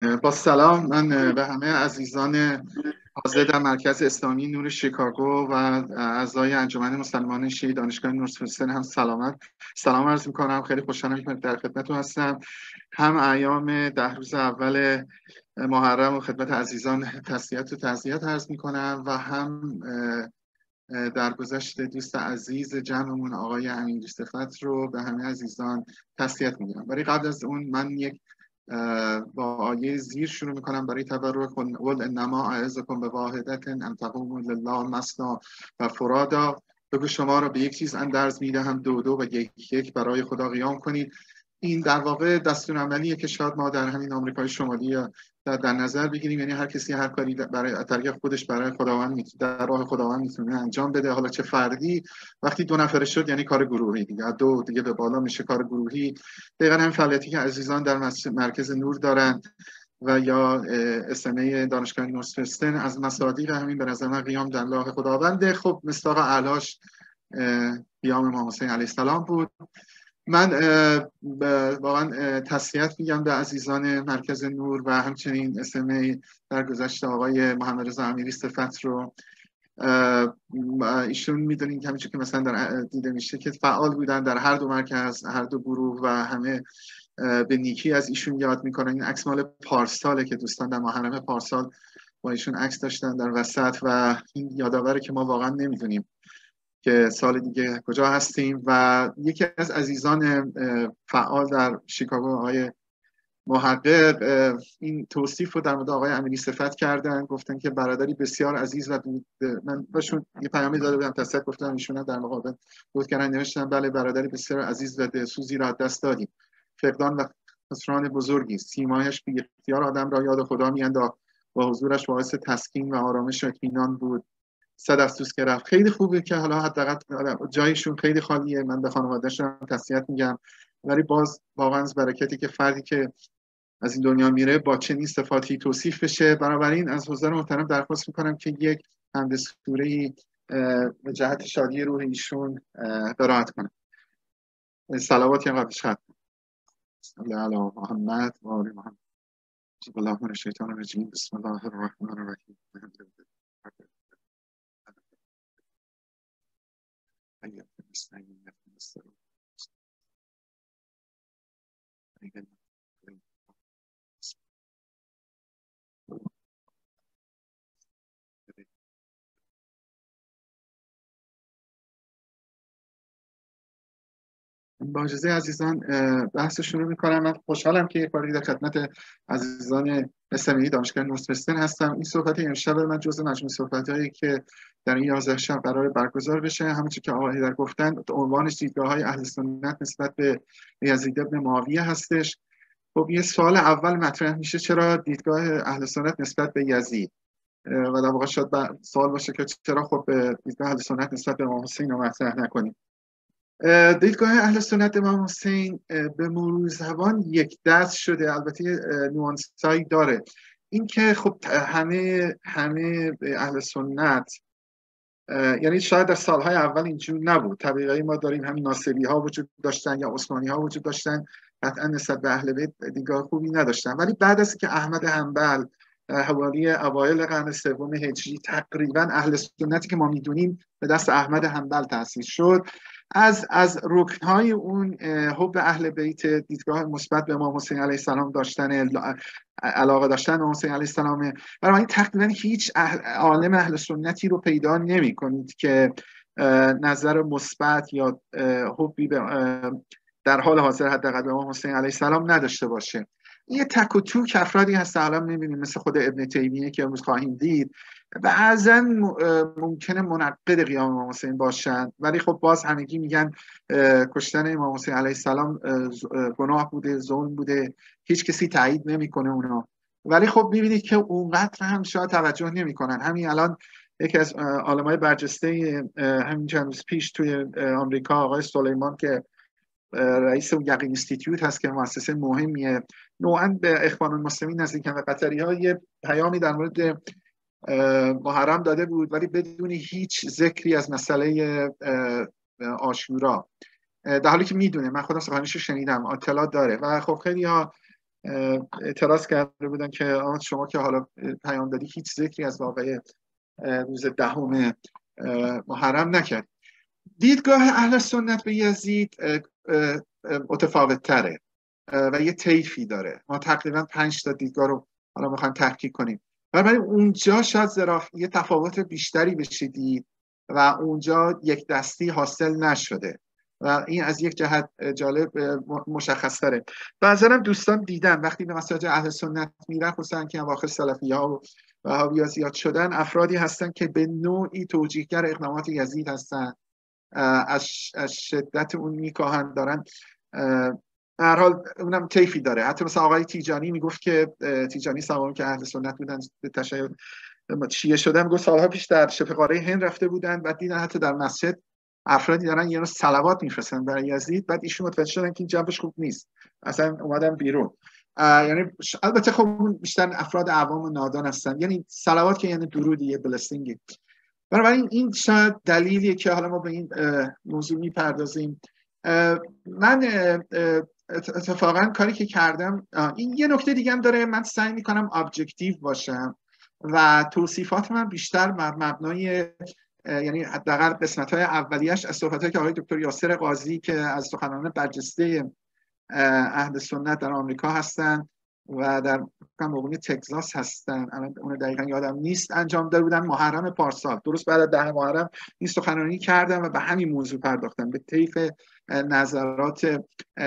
با سلام، من به همه عزیزان حاضر در مرکز اسلامی نور شیکاگو و اعضای انجمن مسلمانان شیعه دانشگاه نورسفلدن هم سلام عرض می‌کنم. خیلی خوشحالم که در خدمتتون هستم. هم ایام 10 روز اول محرم و خدمت عزیزان تسلیت و تعزیت عرض می‌کنم و هم در گذشت دوست عزیز جمعمون آقای امیرصفت رو به همه عزیزان تسلیت می‌گم. ولی قبل از اون من یک با آیه زیر شروع میکنم برای تبرک. قل انما اعظکم بواحدة ان تقوموا لله مثنی و فرادا. بگو شما را به یک چیز اندرز میدهم، دو و یک برای خدا قیام کنید. این در واقع دستورالعملیه که شاید ما در همین آمریکای شمالی در نظر بگیریم، یعنی هر کسی هر کاری برای طریق خودش برای خداوند در راه خداوند میتونه انجام بده، حالا چه فردی. وقتی 2 نفره شد یعنی کار گروهی، دیگه به بالا میشه کار گروهی. دقیقاً هم فعالیتی که عزیزان در مرکز نور دارن و یا اسمه دانشگاه نورسفلدن از مصادیق همین به نظر من قیام در راه خداونده. خب مصداق اعلاش قیام امام حسین علیه السلام بود. من واقعا تسلیت میگم به عزیزان مرکز نور و همچنین اسمه در گذشته آقای محمد رضا امیرصفت رو. ایشون میدونین که همینجور که مثلا در دیده میشه که فعال بودن در هر دو مرکز، هر دو گروه و همه به نیکی از ایشون یاد میکنن. این عکس مال پارساله که دوستان در محرم پارسال با ایشون عکس داشتن در وسط و این یادآوره که ما واقعا نمیدونیم که سال دیگه کجا هستیم. و یکی از عزیزان فعال در شیکاگو آقای محقق این توصیف رو در مورد آقای امیرصفت کردن، گفتن که برادری بسیار عزیز و من بهشون یه پیامی داده بودم، تسلیت گفتم، ایشون در مقابل بود کردن نوشتن بله برادری بسیار عزیز و دلسوزی را دست دادیم، فقدان و خسران بزرگی، سیمایش بی اختیار آدم را یاد خدا میانداخت و حضورش باعث تسکین و آرامش و اطمینان بود. 100 افسوس که رفت. خیلی خوبه که حالا حداقل جایشون خیلی خالیه. من به خانواده‌شون تسلیت میگم، ولی باز واقعا از برکتی که فردی که از این دنیا میره با چنین صفاتی توصیف بشه. بنابراین از حضار محترم درخواست میکنم که یک حمد سوره‌ای به جهت شادی روح ایشون قرائت کنم. صلواتی قبلش ختم. صلی علی محمد و آل محمد. بسم الله من الشیطان الرجیم. بسم الله الرحمن الرحیم. با اجازه عزیزان بحث شروع می‌کنم. من خوشحالم که یک بار در خدمت عزیزان اسلامی دانشگاه نورسفلدن هستم. این صحبت امشب من جزء مجموعه صحبت‌هایی که در این 11 شب قرار برگزار بشه. همونطور که آقای هیدر گفتن عنوانش دیدگاه‌های اهل سنت نسبت به یزید بن معاویه هستش. خب یه سوال اول مطرح میشه چرا دیدگاه اهل سنت نسبت به یزید و در واقع شاید سوال باشه که چرا خب دیدگاه اهل سنت نسبت به امام حسین رو مطرح نکنیم. دیدگاه اهل سنت امام حسین به مرور زبان یک دست شده، البته نوانسایی داره. این که خب همه اهل سنت، یعنی شاید در سالهای اول اینجور نبود. طبیعی ما داریم همین ناصری ها وجود داشتن یا عثمانی ها وجود داشتن، قطعا نسبت به اهل بیت دیدگاه خوبی نداشتن. ولی بعد از که احمد حنبل حوالی اوایل قرن سوم هجری تقریبا اهل سنتی که ما میدونیم به دست احمد حنبل تأسیس شد، از رکنهای اون حب اهل بیت، دیدگاه مثبت به امام حسین علیه السلام داشتن، علاقه داشتن امام حسین علیه السلام، برای تقریبا هیچ عالم اهل سنتی رو پیدا نمی کنید که نظر مثبت یا حبی در حال حاضر حداقل به امام حسین علیه السلام نداشته باشه. یه تک و توک افرادی هست الان می‌بینیم مثل خود ابن تیمیه که امروز خواهیم دید، بعضا ممکنه منقد قیام امام حسین باشن، ولی خب باز همگی میگن کشتن امام حسین علیه السلام گناه بوده، ظلم بوده، هیچ کسی تایید نمیکنه اونا. ولی خب میبینید که اونقدر هم شاید توجه نمیکنن. همین الان یکی از عالمای برجسته همین چند روز پیش توی آمریکا، آقای سلیمان که رئیس یقین اینستیتوت هست که مؤسسه مهمیه، نوعاً به اخوان المسلمین نزدیکن و قطری‌ها یه پیامی در مورد محرم داده بود ولی بدون هیچ ذکری از مسئله عاشورا، در حالی که میدونه، من خودم سخنرانیشو شنیدم، اطلاع داره. و خب خیلی‌ها اعتراض کرده بودن که شما که حالا پیام دادی هیچ ذکری از واقعه روز 10 محرم نکرد. دیدگاه اهل سنت به یزید متفاوت تره و یه طیفی داره. ما تقریبا 5 تا دیدگاه رو حالا میخوایم تحقیق کنیم. ولی اونجا شاید یه تفاوت بیشتری بشه دید و اونجا یک دستی حاصل نشده و این از یک جهت جالب مشخص تره. بعضی‌ها دوستان دیدن وقتی به مساجد اهل سنت میرن، خصوصا که اواخر سلفی‌ها و وهابی‌ها زیاد شدن، افرادی هستن که به نوعی توجیهگر اقدامات یزید هستن، از شدت اون میکاهن، دارن به هر حال اونم طیفی داره. حتی مثلا آقای تیجانی میگفت که تیجانی سوام که اهل سنت بودن، به تشیع شیعه شدن، میگفت سالها پیش در شبه قاره هند رفته بودن، بعد دیدن حتی در مسجد افرادی دارن یه نوع صلوات میفرستن برای یزید، بعد ایشون متوجه شدن که این جنبش خوب نیست، اصلا اومدن بیرون. یعنی البته خب بیشتر افراد عوام و نادان هستن، یعنی صلوات که یعنی درودی، بلسینگی. بنابراین این شاید دلیلیه که حالا ما به این موضوع میپردازیم. من اتفاقا کاری که کردم، این یه نکته دیگه هم داره، من سعی میکنم ابجکتیو باشم و توصیفات من بیشتر بر مبنای یعنی حداقل قسمت‌های اولیه‌اش از صحبت‌هایی که آقای دکتر یاسر قاضی که از سخنرانان برجسته اهل سنت در آمریکا هستن و در مقام تگزاس هستن، الان اون دقیقاً یادم نیست، انجام داده بودن محرم پارسال، درست بعد از 10 محرم این سخنرانی کردم و به همین موضوع پرداختم، به طیف نظرات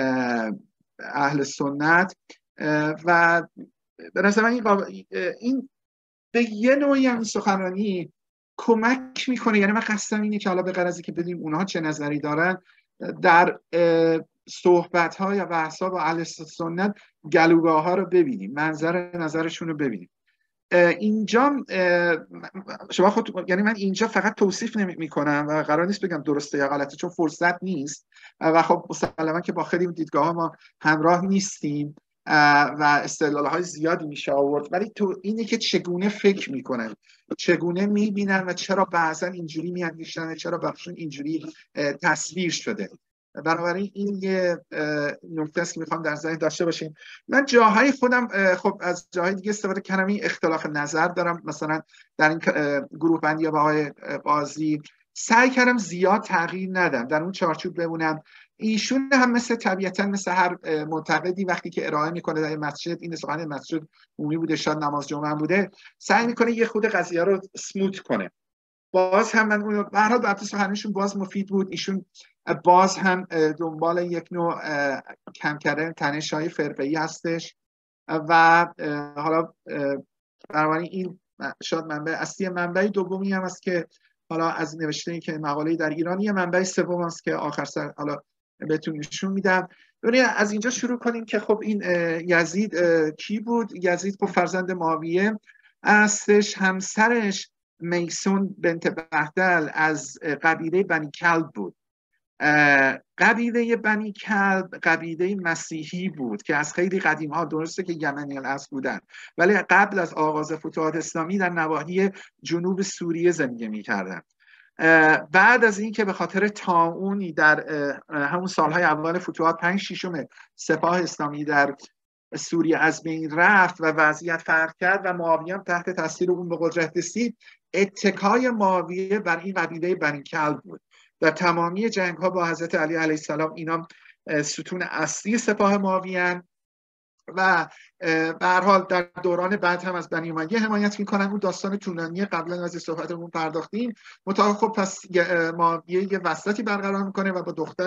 اهل سنت. و به نظر من این به یه نوعی هم سخنرانی کمک میکنه. یعنی من قصدم اینه که حالا به غرضی که بدیم اونها چه نظری دارن در صحبت‌ها یا بحث‌ها با اهل سنت، گلوگاه‌ها رو ببینیم، نظرشون رو ببینیم. اینجا شما خود، یعنی من اینجا فقط توصیف نمی‌کنم و قرار نیست بگم درسته یا غلطه، چون فرصت نیست و خب مسلماً که با خیلی دیدگاه‌ها ما همراه نیستیم و استدلال‌های زیادی میشه آورد، ولی تو اینه که چگونه فکر میکنن، چگونه میبینن و چرا بعضا اینجوری میاندیشن، چرا بعضا اینجوری تصویر شده. بنابراین این یه نکته است که میخوام در ذهن داشته باشیم. من جاهای خودم خب از جاهای دیگه استفاده کردم، این اختلاف نظر دارم. مثلا در این گروه بندی با آقای قاضی سعی کردم زیاد تغییر ندم، در اون چارچوب بمونم. ایشون هم طبیعتا مثل هر معتقدی وقتی که ارائه میکنه در مسجد، این سخن مسجد عمومی بوده، شاید نماز جمعه بوده، سعی میکنه یه خود قضیه رو سموت کنه. باز هم من اون به هر حال البته سخنشون باز مفید بود. ایشون باز هم دنبال یک نوع کم کردن تنش‌های فرقه‌ای هستش و حالا بنابراین این شاید منبع اصلی. منبع دومی هم است که حالا از نوشته‌ای که مقاله‌ای در ایران، یه منبع سوم است که آخر سر حالا بهتون نشون میدم. ببینید از اینجا شروع کنیم که خب این یزید کی بود؟ یزید خب فرزند معاویه هستش. همسرش میسون بنت بهدل از قبیله بنی کلب بود. قبیله بنی کلب قبیله مسیحی بود که از خیلی قدیم ها، درسته که یمنی الاصل بودن، ولی قبل از آغاز فتوحات اسلامی در نواحی جنوب سوریه زندگی می‌کردن. بعد از اینکه به خاطر طاعونی در همون سالهای اول فتوحات 5/6 سپاه اسلامی در سوریه از بین رفت و وضعیت فرق کرد و معاویه هم تحت تاثیر اون به قدرت رسید، اتکای معاویه بر این قبیله بنی کلب بود. در تمامی جنگ‌ها با حضرت علی علیه السلام اینا ستون اصلی سپاه معاویه و به هر حال در دوران بعد هم از بنی امیه حمایت میکنن. اون داستان طولانی قبلا از صحبتمون پرداختیم. متأخر خب پس معاویه یه وصلتی برقرار میکنه و با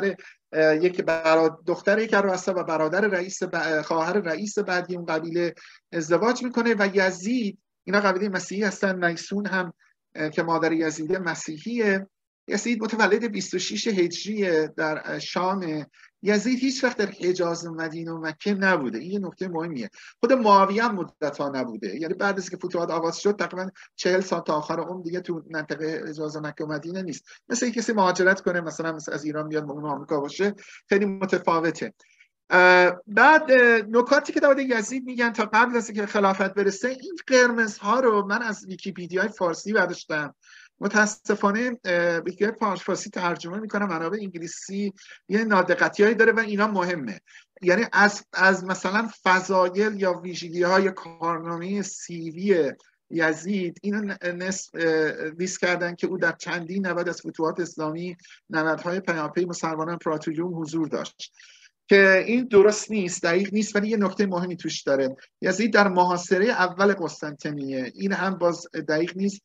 دختر یک رؤسا و برادر خواهر رئیس بعدی اون قبیله ازدواج میکنه و یزید، اینا قبیله مسیحی هستن، میسون هم که مادر یزید مسیحیه. یزید متولد 26 هجری در شام. یزید هیچ وقت در حجاز و مدینه و مکه نبوده. این یه نکته مهمیه. خود معاویه هم مدت‌ها نبوده، یعنی بعد از که فتوحات آغاز شد تقریبا 40 سال تا آخر عمر دیگه تو منطقه حجاز و مکه و مدینه نیست. مثل کسی مهاجرت کنه مثلا از ایران بیاد اون آمریکا باشه، خیلی متفاوته. بعد نکاتی که در مورد یزید میگن تا قبل از اینکه خلافت برسه، این قرمزها رو من از ویکی‌پدیا فارسی برداشتم متاسفانه به فارسی ترجمه میکنم، منابع انگلیسی یه نادقتی‌هایی داره و اینا مهمه. یعنی از مثلا فضایل یا ویژگی‌های کارنامه سیوی یزید اینو لیست کردن که او در چندین نبرد از فتوحات اسلامی، نبردهای پیاپی مسلمانان امپراتوریوم حضور داشت، که این درست نیست، دقیق نیست، ولی یه نکته مهمی توش داره. یزید در محاصره اول قسطنطنیه، این هم باز دقیق نیست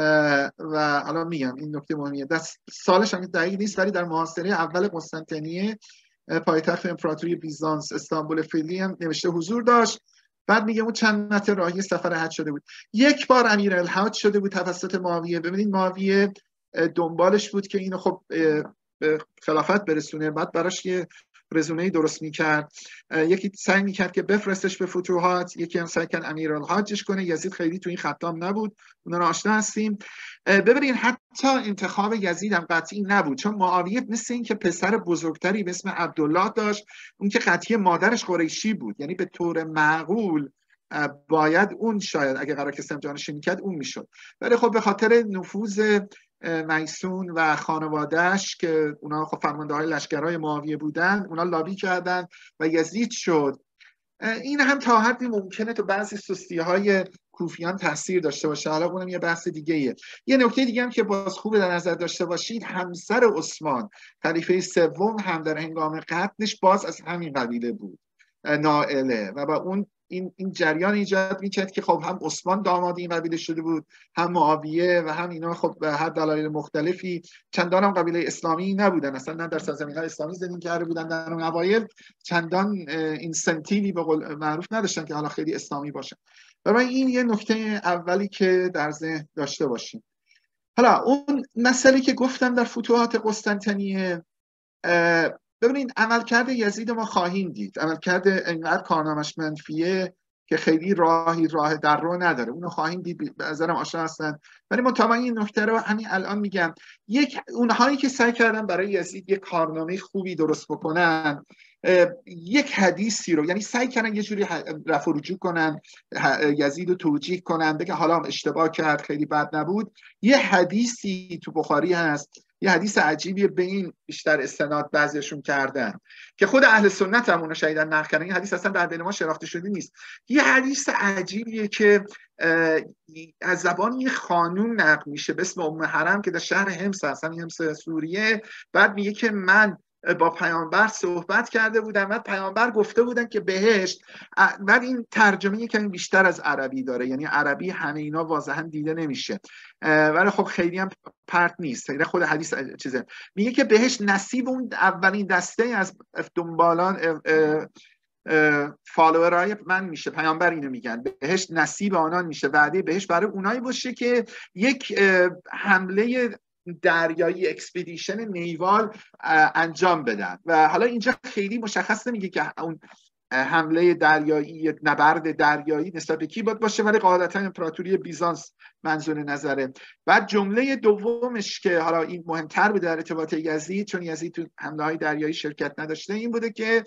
و حالا میگم این نکته مهمیه، سالش هم دقیق نیست، ولی در محاصره اول قسطنطنیه پایتخت امپراتوری بیزانس استانبول فعلی هم نوشته حضور داشت. بعد میگه اون چند متر راهی سفر حج شده بود. یک بار امیرالحج شده بود توسط معاویه. ببینید معاویه دنبالش بود که اینو خب به خلافت برسونه، بعد براش یه رزومه درست میکرد، یکی سعی میکرد که بفرستش به فتوحات، یکی هم سعی کرد امیرالحجش کنه. یزید خیلی تو این خطام نبود، اونا رو آشنا هستیم. ببینید حتی انتخاب یزید هم قطعی نبود، چون معاویه مثل این که پسر بزرگتری به اسم عبدالله داشت، اون که قطعی مادرش قریشی بود، یعنی به طور معقول باید اون شاید اگه قرار کسی جانشین میکرد اون میشد، ولی خب به خاطر نفوذ میسون و خانوادهش که اونا خب فرمانده های لشکرهای معاویه بودن، اونا لابی کردن و یزید شد. این هم تا حدی ممکنه تو بعضی سستی های کوفیان تاثیر داشته باشه، حالا اونم یه بحث دیگه ایه. یه نکته دیگه هم که باز خوب در نظر داشته باشید، همسر عثمان خلیفه سوم هم در هنگام قتلش باز از همین قبیله بود، نائله، و با اون این جریان ایجاد میکرد که خب هم عثمان داماد این قبیله شده بود، هم معاویه و هم اینا خب به هر دلایل مختلفی چندان هم قبیله اسلامی نبودن، اصلا نه در سرزمین‌های اسلامی زندگی کرده بودن، در اون اوایل چندان اینسنتیوی به قول معروف نداشتن که حالا خیلی اسلامی باشن. برای این یه نکته اولی که در ذهن داشته باشیم. حالا اون مسئله که گفتم در فتوحات قسطنطنیه، ببینید عملکرد یزید ما خواهیم دید، عملکرد انقدر کارنامش منفیه که خیلی راه در رو نداره، اونو خواهیم دید، به نظرم آشنا هستن. ولی مطمئن این نکته رو همین الان میگم، اونهایی که سعی کردن برای یزید یک کارنامه خوبی درست بکنن، یک حدیثی رو، یعنی سعی کردن یه جوری رفع و رجوع کنن، یزید رو توجیه کنن، بگن حالا هم اشتباه کرد، خیلی بد نبود. یه حدیثی تو بخاری هست، یه حدیث عجیبیه، به این بیشتر استناد بعضیشون کردن که خود اهل سنت هم اونو شایدن نقل کردن، این حدیث اصلا در بین ما شناخته شده نیست. یه حدیث عجیبیه که از زبان یه خانوم نقل میشه به اسم ام حرم که در شهر حمص هستن، حمص سوریه. بعد میگه که من با پیامبر صحبت کرده بودم و پیامبر گفته بودن که بهشت، بعد این ترجمه یکمی بیشتر از عربی داره، یعنی عربی همه اینا واضحا دیده نمیشه، ولی خب خیلی هم پرت نیست. خود حدیث چیزه، میگه که بهشت نصیب اون اولین دسته از دنبالان فالوورای من میشه، پیامبر اینو میگن، بهشت نصیب آنان میشه، وعده بهشت برای اونایی باشه که یک حمله دریایی، اکسپدیشن نیوال انجام بدن. و حالا اینجا خیلی مشخص نمیگه که اون حمله دریایی، نبرد دریایی نسبت به کی باشه، ولی قاعدتا امپراتوری بیزانس منظور نظره. بعد جمله دومش که حالا این مهمتر بوده در ارتباط یزید، چون یزید تو حمله های دریایی شرکت نداشته، این بوده که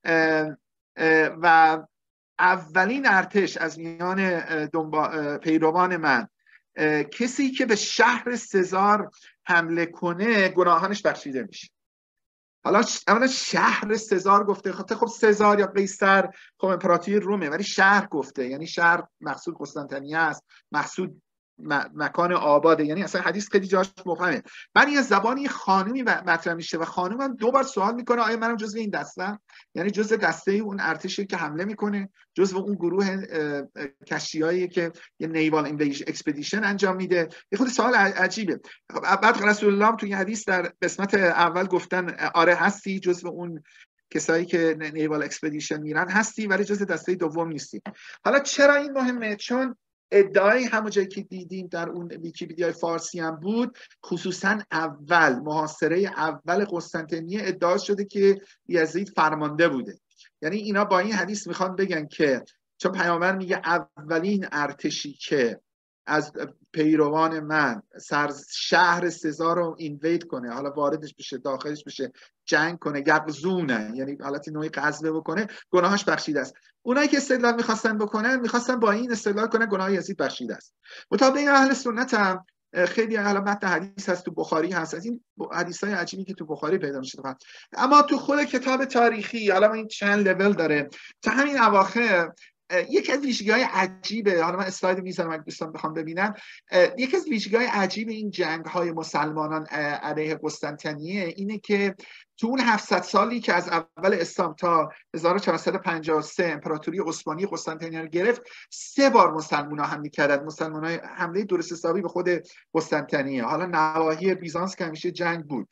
و اولین ارتش از میان پیروان من، کسی که به شهر سزار حمله کنه گناهانش بخشیده میشه. حالا اولا شهر سزار گفته، خب سزار یا قیصر خب امپراتوری رومه، ولی شهر گفته، یعنی شهر مقصود قسطنطنیه است، مقصود مکان آباده، یعنی اصلا حدیث خیلی جاش مبهمه. من این زبانی خانومی مطرح میشه و خانوم هم دو بار سوال میکنه آیا منم جزو این دسته، یعنی جزو دسته اون ارتشی که حمله میکنه، جزو اون گروه کشتیایی که یه نیوال اکسپدیشن انجام میده. یه خود سوال عجیبه. بعد رسول الله هم توی حدیث در قسمت اول گفتن آره هستی جزو اون کسایی که نیوال اکسپدیشن میرن هستی، ولی جزو دسته دوم نیستی. حالا چرا این مهمه؟ چون ادعای همون جایی که دیدیم در اون ویکی‌پدیای فارسی هم بود، خصوصا محاصره اول قسطنطنیه ادعا شده که یزید فرمانده بوده. یعنی اینا با این حدیث میخوان بگن که چون پیامبر میگه اولین ارتشی که از پیروان من شهر سزار رو اینوید کنه، حالا واردش بشه، داخلش بشه، جنگ کنه، یقزونه، یعنی حالت نوعی غزوه بکنه، گناهاش بخشیده است. اونایی که استدلال میخواستن با این استدلال کنن گناه یزید بخشیده است. مطابق اهل سنت هم خیلی حالا متن حدیث هست تو بخاری هست، از این حدیث‌های عجیبی که تو بخاری پیدا میشه. اما تو خود کتاب تاریخی حالا این چند لول داره. تا همین اواخر یکی از ویژگی‌های عجیبه، حالا من اسلاید میذارم اگه دوستان بخوام ببینن، یکی از ویژگی‌های عجیب این جنگ‌های مسلمانان علیه قسطنطنیه اینه که تو اون 700 سالی که از اول اسلام تا 1453 امپراتوری عثمانی قسطنطنیه رو گرفت، 3 بار مسلمان‌ها حمله کردن. مسلمان‌ها حمله درست حسابی به خود قسطنطنیه، حالا نواحی بیزانس که همیشه جنگ بود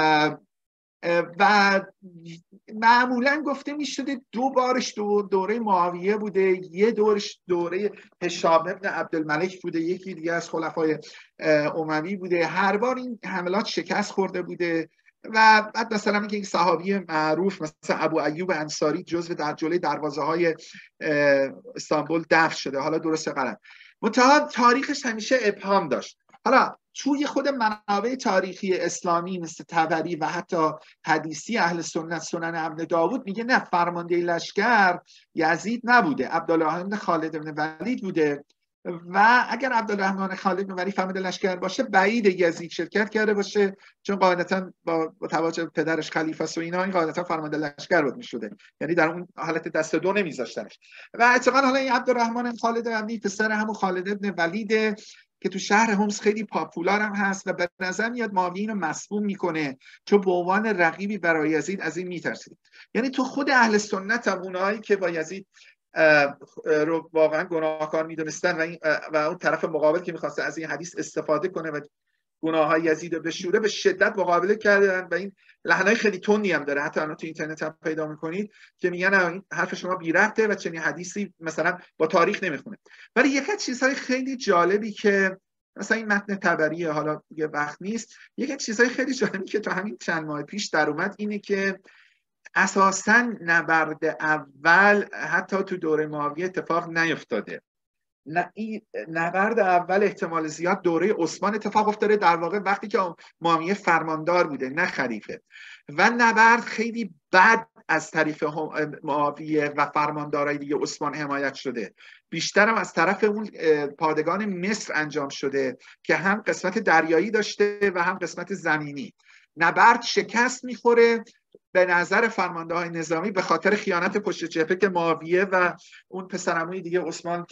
و معمولا گفته می شده 2 بارش دوره معاویه بوده، 1 دورش دوره هشام ابن عبدالملک بوده، یکی دیگه از خلفای اموی بوده. هر بار این حملات شکست خورده بوده و بعد مثلا میگه یک صحابی معروف مثلا ابو ایوب انصاری جزو در جلوی دروازه های استانبول دفن شده. حالا درسته غلط، منتها تاریخش همیشه ابهام داشت. حالا توی خود منابع تاریخی اسلامی مثل طبری و حتی حدیثی اهل سنت سنن ابن داوود میگه نه، فرمانده لشکر یزید نبوده، عبدالله بن خالد بن ولید بوده و اگر عبدالله بن خالد بن ولید فرمانده لشکر باشه بعید یزید شرکت کرده باشه، چون قاعدتا با توجه پدرش خلیفه است و اینا، این قاعدتا فرمانده لشکر بود میشده، یعنی در اون حالت دست دو نمیذاشتنش. و اتفاقا حالا این عبدالرحمن بن خالد بن ولید پسر همون خالد بن ولید که تو شهر هومس خیلی پاپولار هم هست و به نظر میاد معاویه اینو مسموم میکنه چون به عنوان رقیبی برای یزید از این میترسید. یعنی تو خود اهل سنت هم اونایی که با یزید رو واقعا گناهکار میدونستن و اون طرف مقابل که میخواسته از این حدیث استفاده کنه و گناههای یزید رو بشوره، به شدت مقابله کردن و این لحنای خیلی تندی هم داره. حتی الان تو اینترنت هم پیدا میکنید که میگن این حرف شما بی ربطه و چنین حدیثی مثلا با تاریخ نمیخونه. ولی یکی از چیزهای خیلی جالبی که مثلا این متن طبریه، حالا دیگه وقت نیست، یکی از چیزهای خیلی جالبی که تا همین چند ماه پیش در اومد اینه که اساساً نبرد اول حتی تو دوره معاویه اتفاق نیفتاده. این نبرد اول احتمال زیاد دوره عثمان اتفاق افتاده، در واقع وقتی که معاویه فرماندار بوده نه خلیفه، و نبرد خیلی بد از طریق معاویه و فرماندارای دیگه عثمان حمایت شده، بیشترم از طرف اون پادگان مصر انجام شده که هم قسمت دریایی داشته و هم قسمت زمینی. نبرد شکست میخوره به نظر فرمانده‌های نظامی به خاطر خیانت پشت جبهه که معاویه و اون پسرعموی دیگه عثمان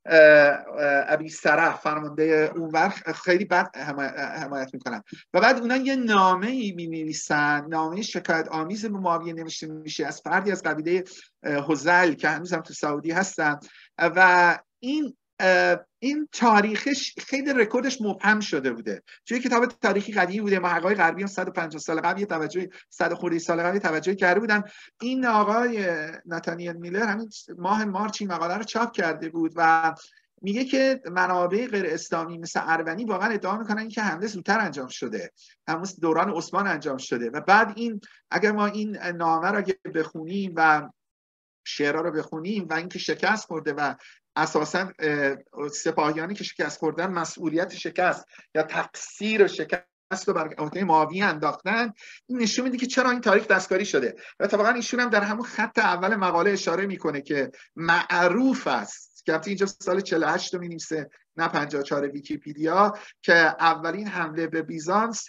ابی سرح فرمانده اونور خیلی بد حمایت میکنن و بعد اونا یه نامه‌ای می‌نویسن، نامه شکایت آمیز به معاویه نوشته میشه از فردی از قبیله هذل که هنوز هم تو سعودی هستن و این تاریخش خیلی رکوردش مبهم شده بوده. توی کتاب تاریخی قدیمی بوده، محققای غربی هم 150 سال قبل یه توجه 100 خورده سال قبل توجه کرده بودن. این آقای ناتانیل میلر همین ماه مارچ این مقاله رو چاپ کرده بود و میگه که منابع غیر اسلامی مثل اروانی واقعا ادعا میکنن که حمله زودتر انجام شده، همون دوران عثمان انجام شده و بعد این اگر ما این نامه رو بخونیم و شعرها رو بخونیم و اینکه شکست خورده و اساساً سپاهیانی که شکست خوردن مسئولیت شکست یا تقصیر شکست رو بر عهده معاویه انداختن، این نشون میده که چرا این تاریخ دستکاری شده. و اتفاقا ایشون هم در همون خط اول مقاله اشاره میکنه که معروف است که اینجا سال 48 رو می‌نویسه نه 54 ویکی‌پدیا که اولین حمله به بیزانس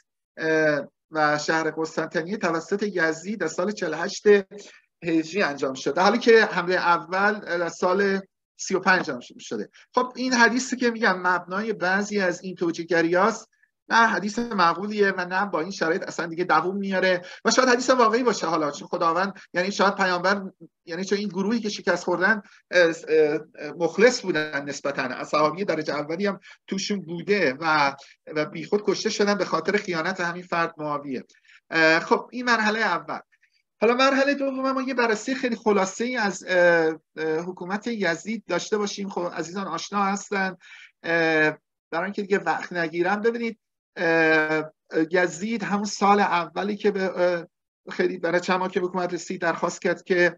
و شهر قسطنطنیه توسط یزید در سال 48 هجری انجام شده، حالی که حمله اول سال 35 انجام شده. خب این حدیثی که میگم مبنای بعضی از این توجیه‌گریاست، نه حدیث معقولیه و نه با این شرایط اصلا دیگه دووم میاره و شاید حدیث واقعی باشه. حالا چون خداوند یعنی شاید پیامبر یعنی چون این گروهی که شکست خوردن مخلص بودن نسبتاً، اصحابی درجه اولی هم توشون بوده و بیخود کشته شدن به خاطر خیانت همین فرد معاویه. خب این مرحله اول. حالا مرحله دوم ما یه بررسی خیلی خلاصه‌ای از حکومت یزید داشته باشیم. خب عزیزان آشنا هستن، برای اینکه دیگه وقت نگیرم ببینید یزید همون سال اولی که به خیلی برای چند ماه که حکومت رسید درخواست کرد که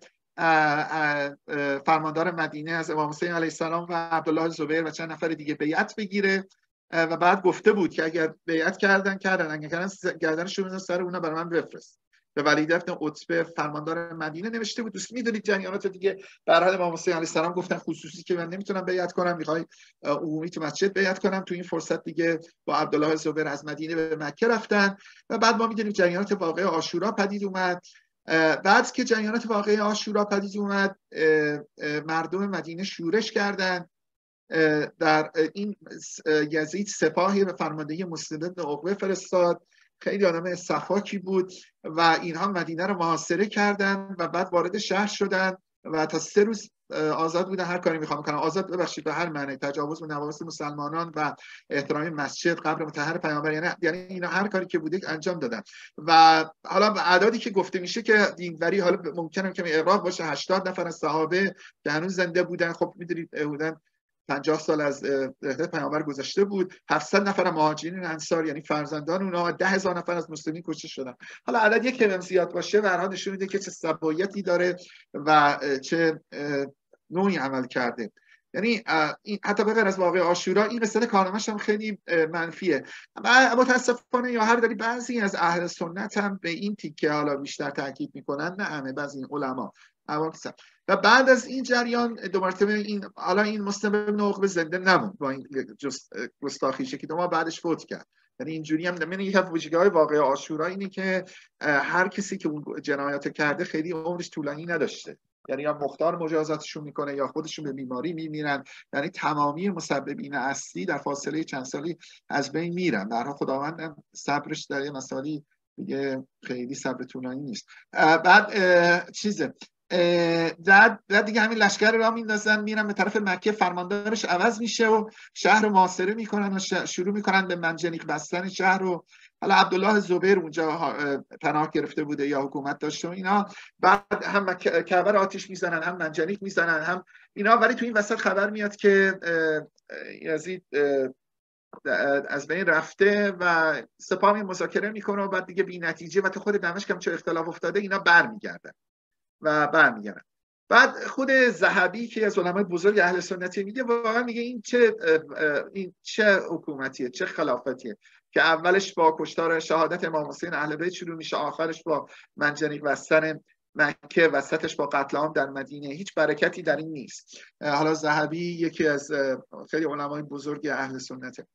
فرماندار مدینه از امام حسین علیه السلام و عبدالله زبیر و چند نفر دیگه بیعت بگیره و بعد گفته بود که اگر بیعت کردن اگر گردنشون بزنن سر اونا برای من بفرست. به ولید ابن عتبه فرماندار مدینه نوشته بود. دوست میدونید جریانات دیگه به هر حال امام حسین علیه السلام گفتن خصوصی که من نمیتونم بیعت کنم، میخوای عمومی تو مسجد بیعت کنم. تو این فرصت دیگه با عبدالله زبیر از مدینه به مکه رفتن و بعد ما میدونیم جریانات واقعه عاشورا پدید اومد. بعد که جریانات واقعه عاشورا پدید اومد مردم مدینه شورش کردن. در این یزید سپاهی به فرماندهی مسلم بن عقبه فرستاد، خیلی آدم صفاکی بود و اینها مدینه رو محاصره کردن و بعد وارد شهر شدن و تا 3 روز آزاد بودن، هر کاری میخوام کنن. آزاد ببخشید به هر معنی، تجاوز به نوامیس مسلمانان و احترام مسجد، قبر مطهر پیامبر، یعنی اینا هر کاری که بوده انجام دادن. و حالا اعدادی که گفته میشه که دینوری حالا ممکنه که اغراق باشه، 80 نفر از صحابه که هنوز زنده بودن. خب میدونید بودن 50 سال از پیامبر گذشته بود. 700 نفر مهاجرین انصار یعنی فرزندان اونها، 10,000 نفر از مسلمین کشته شدن. حالا عدد یک که زیاد باشه به هر حال نشون میده که چه صبایتی داره و چه نوعی عمل کرده. یعنی حتی به غیر از واقعه عاشورا این قصه کارنامه‌اش هم خیلی منفیه. متاسفانه یا هر دلی بعضی از اهل سنت هم به این تیکه حالا بیشتر تاکید میکنن، نه همه، بعضی علما. و بعد از این جریان دو مرتبه این مسلم بن عقبه زنده نموند با این گستاخیشه که 2 ماه بعدش فوت کرد. یعنی اینجوری هم من یکی از ویژگی‌های واقعه عاشورا اینه که هر کسی که اون جنایات کرده خیلی عمرش طولانی نداشته، یعنی یا مختار مجازاتشون میکنه یا خودشون به بیماری میمیرن. یعنی تمامی مسببین اصلی در فاصله چند سالی از بین میرن. در حال خداوند صبرش در یه مسائلی دیگه خیلی صبر طولانی نیست. بعد بعد دیگه همین لشکر رو میندازن میرن به طرف مکه، فرماندارش عوض میشه و شهر رو محاصره میکنن و شروع میکنن به منجنیق بستن شهر رو. حالا عبدالله زبیر اونجا پناه گرفته بوده یا حکومت داشته و اینا. بعد هم کعبه رو آتش میزنن، هم منجنیق میزنن، هم اینا. ولی تو این وسط خبر میاد که یزید از بین رفته و سپاه مذاکره میکنه و بعد دیگه بی نتیجه و تا خود دمشق هم چه اختلاف افتاده اینا برمیگردن. بعد خود ذهبی که از علمای بزرگ اهل سنتی میگه، واقعا میگه این چه حکومتیه، چه خلافتیه که اولش با کشتار شهادت امام حسین اهل بیت شروع میشه، آخرش با منجنیق بستن مکه، وسطش با قتل عام در مدینه. هیچ برکتی در این نیست. حالا ذهبی یکی از خیلی علمای بزرگ اهل سنته.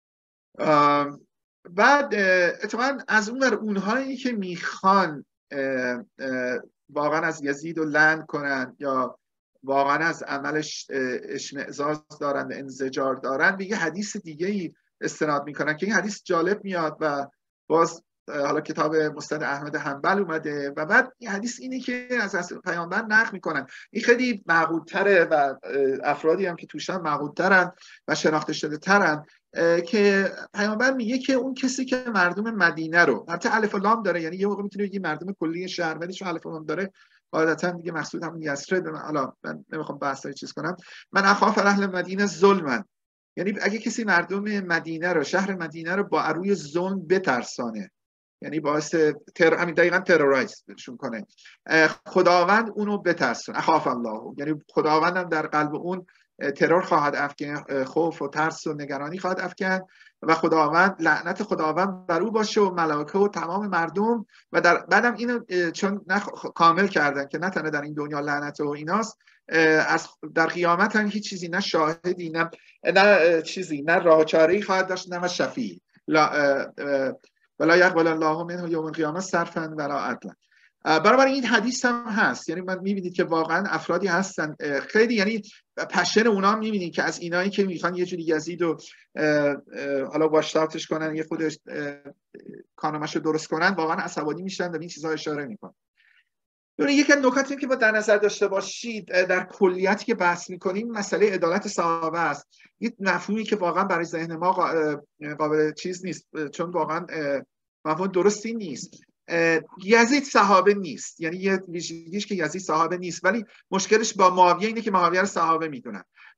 بعد اتفاقا از اونهایی که میخوان واقعا از یزید رو لعن کنن یا واقعا از عملش اشمئزاز دارن و انزجار دارن، به یه حدیث دیگه ای استناد میکنن که این حدیث جالب میاد و باز حالا کتاب مسند احمد حنبل اومده و بعد این حدیث اینه که از پیامبر نقل میکنن. این خیلی معقول تره و افرادی هم که توشن معقول ترن و شناخته شده ترن که پیامبر میگه که اون کسی که مردم مدینه رو، البته الف و لام داره، یعنی یه موقع میتونه بگی مردم کلی شهر، ولی چون الف و لام داره قاعدتا دیگه مقصود همون یثرب. حالا من نمیخوام بحثای چیز کنم. من اخاف اهل مدینه ظلمن، یعنی اگه کسی مردم مدینه رو، شهر مدینه رو با عروی ظلم بترسانه، یعنی باعث همین دقیقاً ترورایزشون کنه، خداوند اونو بترسونه. اخاف الله، یعنی خداوندم در قلب اون ترور خواهد افکن، خوف و ترس و نگرانی خواهد افکن و خداوند، لعنت خداوند بر او باشه و ملائکه و تمام مردم. و بعدم اینو چون کامل کردن که نه تنها در این دنیا لعنت و ایناست، از در قیامت هم هیچ چیزی، نه شاهدی نه چیزی، نه راه و چاره‌ای خواهد داشت، نه شفیعی. ولا یقبل الله منه یوم القیامه صرفا ولا عدلا. برای این حدیث هم هست. یعنی من میبینید که واقعا افرادی هستن خیلی، یعنی پشن اونا میبینید که از اینایی که میخوان یه جوری یزید رو حالا واشتاتش کنن، یه خودش کارنامه‌شو درست کنن، واقعا عصبانی میشن و به این چیزها اشاره میکنن. یکی از نکاتی که با در نظر داشته باشید در کلیتی که بحث میکنیم مسئله عدالت صحابه است. این مفهومی که واقعا برای ذهن ما قابل چیز نیست، چون واقعا مفهوم درستی نیست. یزید صحابه نیست، یعنی یه ویژگیش که یزید صحابه نیست، ولی مشکلش با معاویه اینه که معاویه رو صحابه میدونن.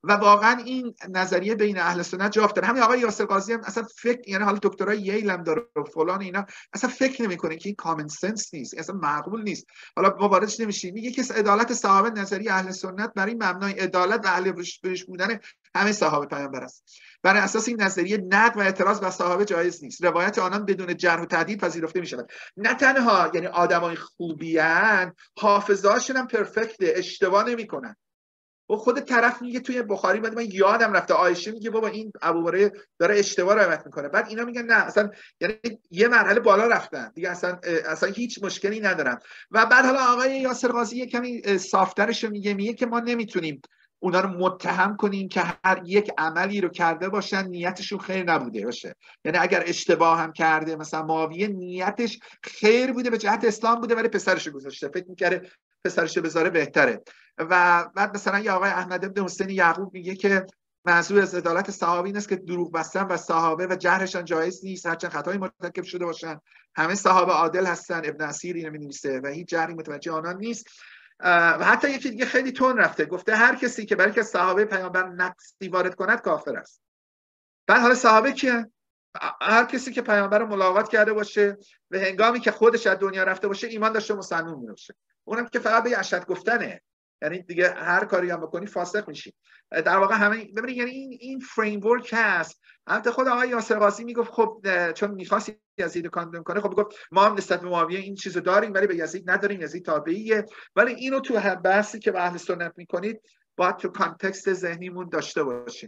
و واقعا این نظریه بین اهل سنت جا افتاده. همین آقای یاسر قاضی هم اصلا فکر، یعنی حالا دکترای ییل هم داره و فلان اینا، اصلا فکر نمیکنه که این کامن سنس نیست، اصلا معقول نیست. حالا ما واردش نمیشیم. میگه که عدالت صحابه نظریه اهل سنت برای مبنای عدالت و اهل بهش بودن همه صحابه پیامبر است. بر اساس این نظریه نقد و اعتراض بر صحابه جایز نیست. روایت آنان بدون جرح و تعدیل پذیرفته میشود. نه تنها یعنی آدمای خوبیان، حافظه‌هاشون هم پرفکته، اشتباه نمیکنن. و خود طرف میگه توی بخاری من یادم رفته، عایشه میگه بابا این ابوهریره داره اشتباه روایت میکنه. بعد اینا میگن نه اصلا، یعنی یه مرحله بالا رفتن دیگه، اصلا هیچ مشکلی ندارم. و بعد حالا آقای یاسر قاضی یه کمی صافترش میگه که ما نمیتونیم اونا رو متهم کنیم که هر یک عملی رو کرده باشن نیتشون خیر نبوده باشه. یعنی اگر اشتباه هم کرده، مثلا معاویه نیتش خیر بوده به جهت اسلام بوده ولی پسرش رو گذاشته، فکر می‌کرده پسرش بذاره بهتره. و بعد مثلا یه آقای احمد بن حسین یعقوب میگه که منظور از عدالت صحابی این است که دروغ بستن و صحابه و جرحشان جایز نیست، هرچند خطایی مرتکب شده باشن. همه صحابه عادل هستن. ابن اسیر اینو می‌نویسه و هیچ جرحی متوجه آنان نیست. و حتی یکی دیگه خیلی تون رفته، گفته هر کسی که برای که صحابه پیامبر نقصی وارد کند کافر است. بعد حالا صحابه کیه؟ هر کسی که پیامبر رو ملاقات کرده باشه و هنگامی که خودش از دنیا رفته باشه ایمان داشته مسلمان میشه. اونم که فقط به اشهد گفتنه، یعنی دیگه هر کاری هم بکنی فاسق میشی. در واقع همه ببینید، یعنی این فریم ورک هست. البته خود آقای یاسر قاضی میگفت خب چون می‌خواست یزید رو کاندم کنه، خب میگفت ما هم نسبت به معاویه این چیزو داریم ولی به یزید نداریم، یزید تابعیه. ولی اینو تو هر بحثی که به اهل سنت میکنید باید تو کانتکست ذهنیمون داشته باشیم.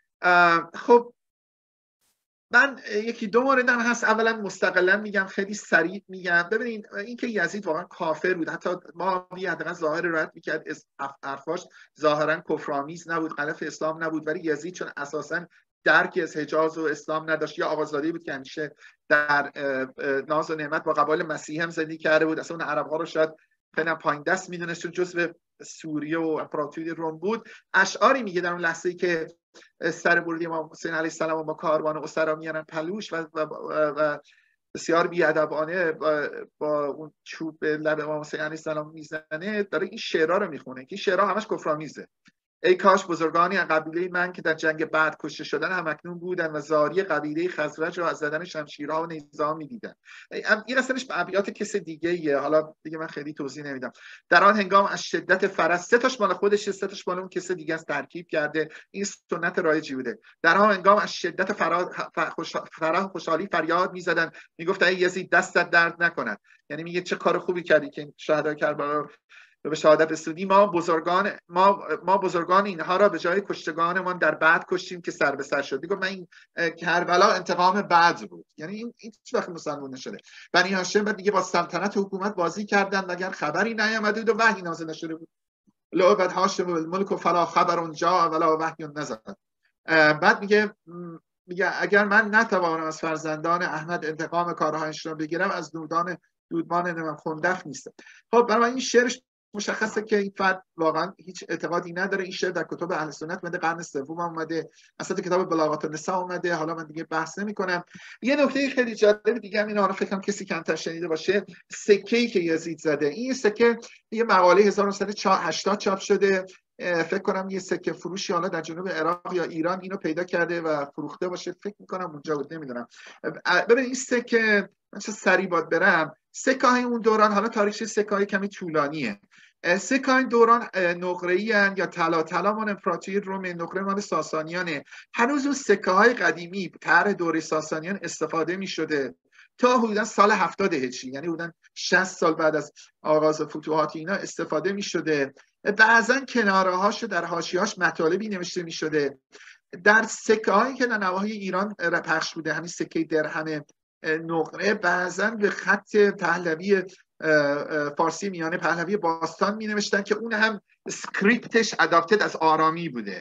خب من یکی دو موردم هست. اولا مستقلا میگم، خیلی سریع میگم. ببینید اینکه یزید واقعا کافر بود، حتی معاویه حداقل ظاهر رد میکرد حرفاش ظاهرا کفرآمیز نبود، خلاف اسلام نبود، ولی یزید چون اساسا درکی از حجاز و اسلام نداشت، یا آقازاده‌ای بود که همیشه در ناز و نعمت با قبایل مسیحی هم زندگی کرده بود، اصلا اون عرب‌ها رو شاید خیلی پایین دست میدونست چون جزء سوریه و امپراتوری روم بود. اشعاری میگه در اون لحظه‌ای که سر برید امام حسین علیه السلام با کاروان اسرا میارن پلوش و بسیار بی‌ادبانه با اون چوب به لب امام حسین علیه السلام میزنه، داره این شعرها رو میخونه که این شعرها همش کفرآمیزه. ای کاش بزرگانی از قبیله من که در جنگ بعد کشته شدن همکنون بودن و زاری قبیله خزرج را از زدن شمشیرها و نیزه‌ها می‌دیدن. این اصلش به ابیات کس دیگه‌ایه، حالا دیگه من خیلی توضیح نمیدم. در آن هنگام از شدت فرح، سه تاش مال خودشه، سه تاش مال اون کس دیگه است ترکیب کرده. این سنت رایجی بوده. در آن هنگام از شدت فرح خوشحالی فریاد می‌زدن، میگفت ای یزید دستت درد نکند. یعنی میگه چه کار خوبی کردی که شهدای کربلا به شهادت رسوندی. ما بزرگان اینها را به جای کشتگانمان در بعد کشتیم که سر به سر شد. میگم من این کربلا انتقام بعد بود، یعنی این هیچ وقت مسلمان نشده. بنی هاشم بعد دیگه با سلطنت حکومت بازی کردن مگر خبری نیامده بود و وحی نازل نشده بود. لعبت هاشم الملک و فلا خبر اونجا ولا وحی نزل. بعد میگه اگر من نتوانم از فرزندان احمد انتقام کارهایش را بگیرم، از دودمان خندق نیستم. خب برای این شعرش مشخصه که این فرد واقعا هیچ اعتقادی نداره. این شعر در کتب اهل سنت اومده، قرن سوم اومده، اصلا کتاب بلاغات النساء اومده. حالا من دیگه بحث نمی‌کنم. یه نکته خیلی جالب دیگه هم اینو فکر کنم کسی کمتر شنیده باشه، سکه‌ای که یزید زده. این سکه یه مقاله 1980 چاپ شده، فکر کنم یه سکه فروشی حالا در جنوب عراق یا ایران اینو پیدا کرده و فروخته باشه، فکر می‌کنم اونجا بود، نمیدونم. ببین این سکه، من چه سری باید برم، سکه‌های اون دوران، حالا تاریخ سکه‌های کمی طولانیه. سکه‌های دوران نقره‌ای ان یا طلا مال امپراتوری روم، نقره مال ساسانیانه. هنوز اون سکه‌های قدیمی طرح دوره ساسانیان استفاده می‌شده تا حدودا سال 70 هجری، یعنی حدودا 60 سال بعد از آغاز فتوحات اینا استفاده می‌شده. بعضا کناره‌هاش و در حاشیه‌هاش مطالبی نوشته می‌شده. در سکه‌هایی که در نواحی ایران پخش بوده، همین سکه درهم نقره، بعضا به خط پهلوی فارسی میانه پهلوی باستان می نوشتن که اون هم اسکریپتش اداپتد از آرامی بوده.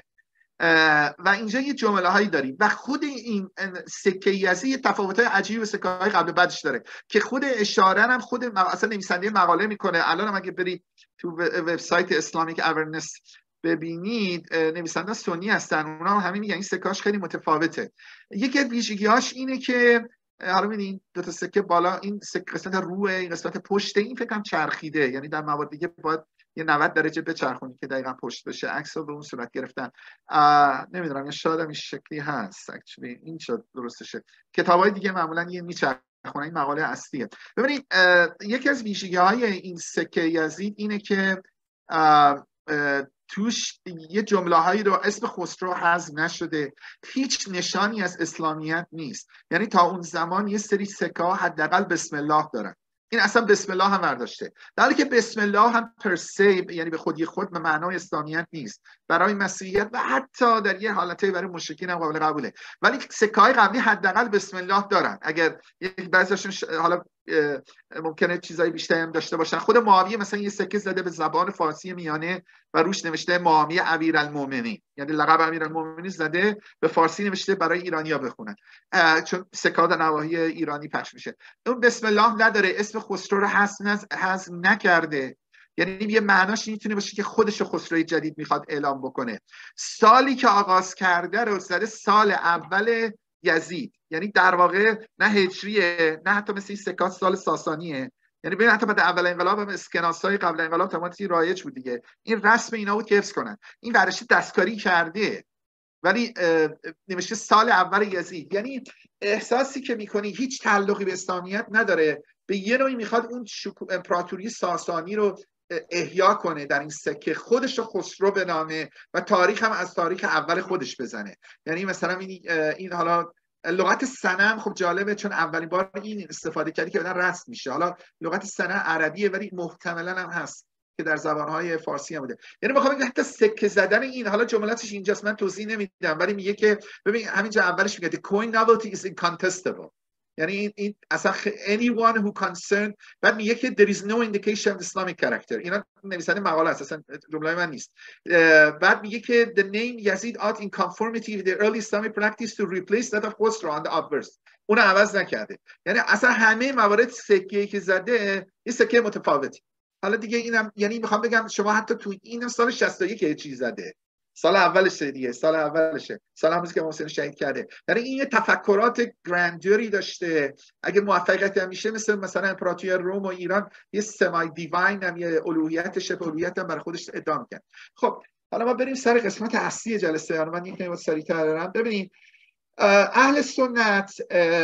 و اینجا یه جمله هایی داریم و خود این سکه یزی تفاوت‌های عجیبی به سکه‌های قبل بعدش داره که خود اشاره هم خود اصلا نویسنده مقاله میکنه. الان هم اگه برید تو وبسایت اسلامیک اورنس ببینید، نویسنده سنی هستن، اونا هم همین میگن این سکه‌هاش خیلی متفاوته. یکی از ویژگی‌هاش اینه که حالا می‌بینید دو تا سکه بالا، این قسمت روه، این قسمت پشت، این فکر کنم چرخیده، یعنی در مواد دیگه باید یه 90 درجه بچرخونی که دقیقاً پشت بشه، عکس رو به اون صورت گرفتن. نمیدونم، شاید هم این شکلی هست اکچولی، این شد درستشه. کتابای دیگه معمولاً یه میچرخونن، این مقاله اصلیه. ببینید یکی از ویژگی‌های این سکه یزید اینه که توش یه جمله‌هایی رو اسم خسرو حذف نشده، هیچ نشانی از اسلامیت نیست. یعنی تا اون زمان یه سری سکه‌ها حداقل بسم الله دارن، این اصلا بسم الله هم برداشته، در حالی که بسم الله هم پرسی یعنی به خودی خود به معنای اسلامیت نیست، برای مسیحیت و حتی در یه حالتی برای مشرکین هم قابل قبوله، ولی سکه‌های قبلی حداقل بسم الله دارن. اگر یک بعضیشون حالا ممکنه چیزای بیشتری هم داشته باشن. خود معاویه مثلا یه سکه زده به زبان فارسی میانه و روش نوشته معاویه امیرالمومنین، یعنی لقب امیرالمومنین زده به فارسی نوشته برای ایرانی‌ها بخونن، چون سکه در نواحی ایرانی پخش میشه. اون بسم الله نداره، اسم خسرو رو حذف نکرده، یعنی یه معناش میتونه باشه که خودش خسروی جدید میخواد اعلام بکنه. سالی که آغاز کرده رو زده سال اول یزید، یعنی در واقع نه هجریه نه حتی مثل این سکات سال ساسانیه. یعنی ببین حتی بعد اول انقلاب هم اسکناسای قبل انقلاب تمامی رایج بود دیگه، این رسم اینا بود که حفظ کنن. این ورشه دستکاری کرده ولی نوشته سال اول یزید، یعنی احساسی که میکنی هیچ تعلقی به اسلامیت نداره، به یه نوعی میخواد اون امپراتوری ساسانی رو احیا کنه در این سکه، خودش رو خسرو بنامه و تاریخ هم از تاریخ اول خودش بزنه. یعنی مثلا این حالا لغت سنه خب جالبه، چون اولین بار این استفاده کردی که بعدن رسم میشه. حالا لغت سنه عربیه ولی محتملا هم هست که در زبانهای فارسی هم بوده. یعنی میخوام بگم حتی سکه زدن این، حالا جملاتش اینجاست من توضیح نمیدم، ولی میگه که ببین همینجا اولش میگه the coin novelty is incontestable، یعنی این اصلا anyone who concerned، بعد میگه که there is no indication of Islamic character، اینا نویسنده مقاله اساسا جمله من نیست. بعد میگه که the name Yazid ought in conformity with the early Islamic practice to replace that of Khosrow on the obverse، اون عوض نکرده. یعنی اصلا همه موارد سکه‌ای که زده این سکه متفاوتی. حالا دیگه اینم یعنی میخوام بگم شما حتی تو این سال 61 که چیز زده، سال اولشه دیگه، سال اولشه، سال همونی که محسن شهید کرده، یعنی این یه تفکرات گراندیوری داشته. اگه موفقیت هم میشه مثلا امپراتوری روم و ایران یه سمای دیواین هم، یه الوهیت شبه الوهیت هم برای خودش ادعا کرد. خب حالا ما بریم سر قسمت اصلی جلسه. حالا من یه سریع‌تر دارم. ببینید اهل سنت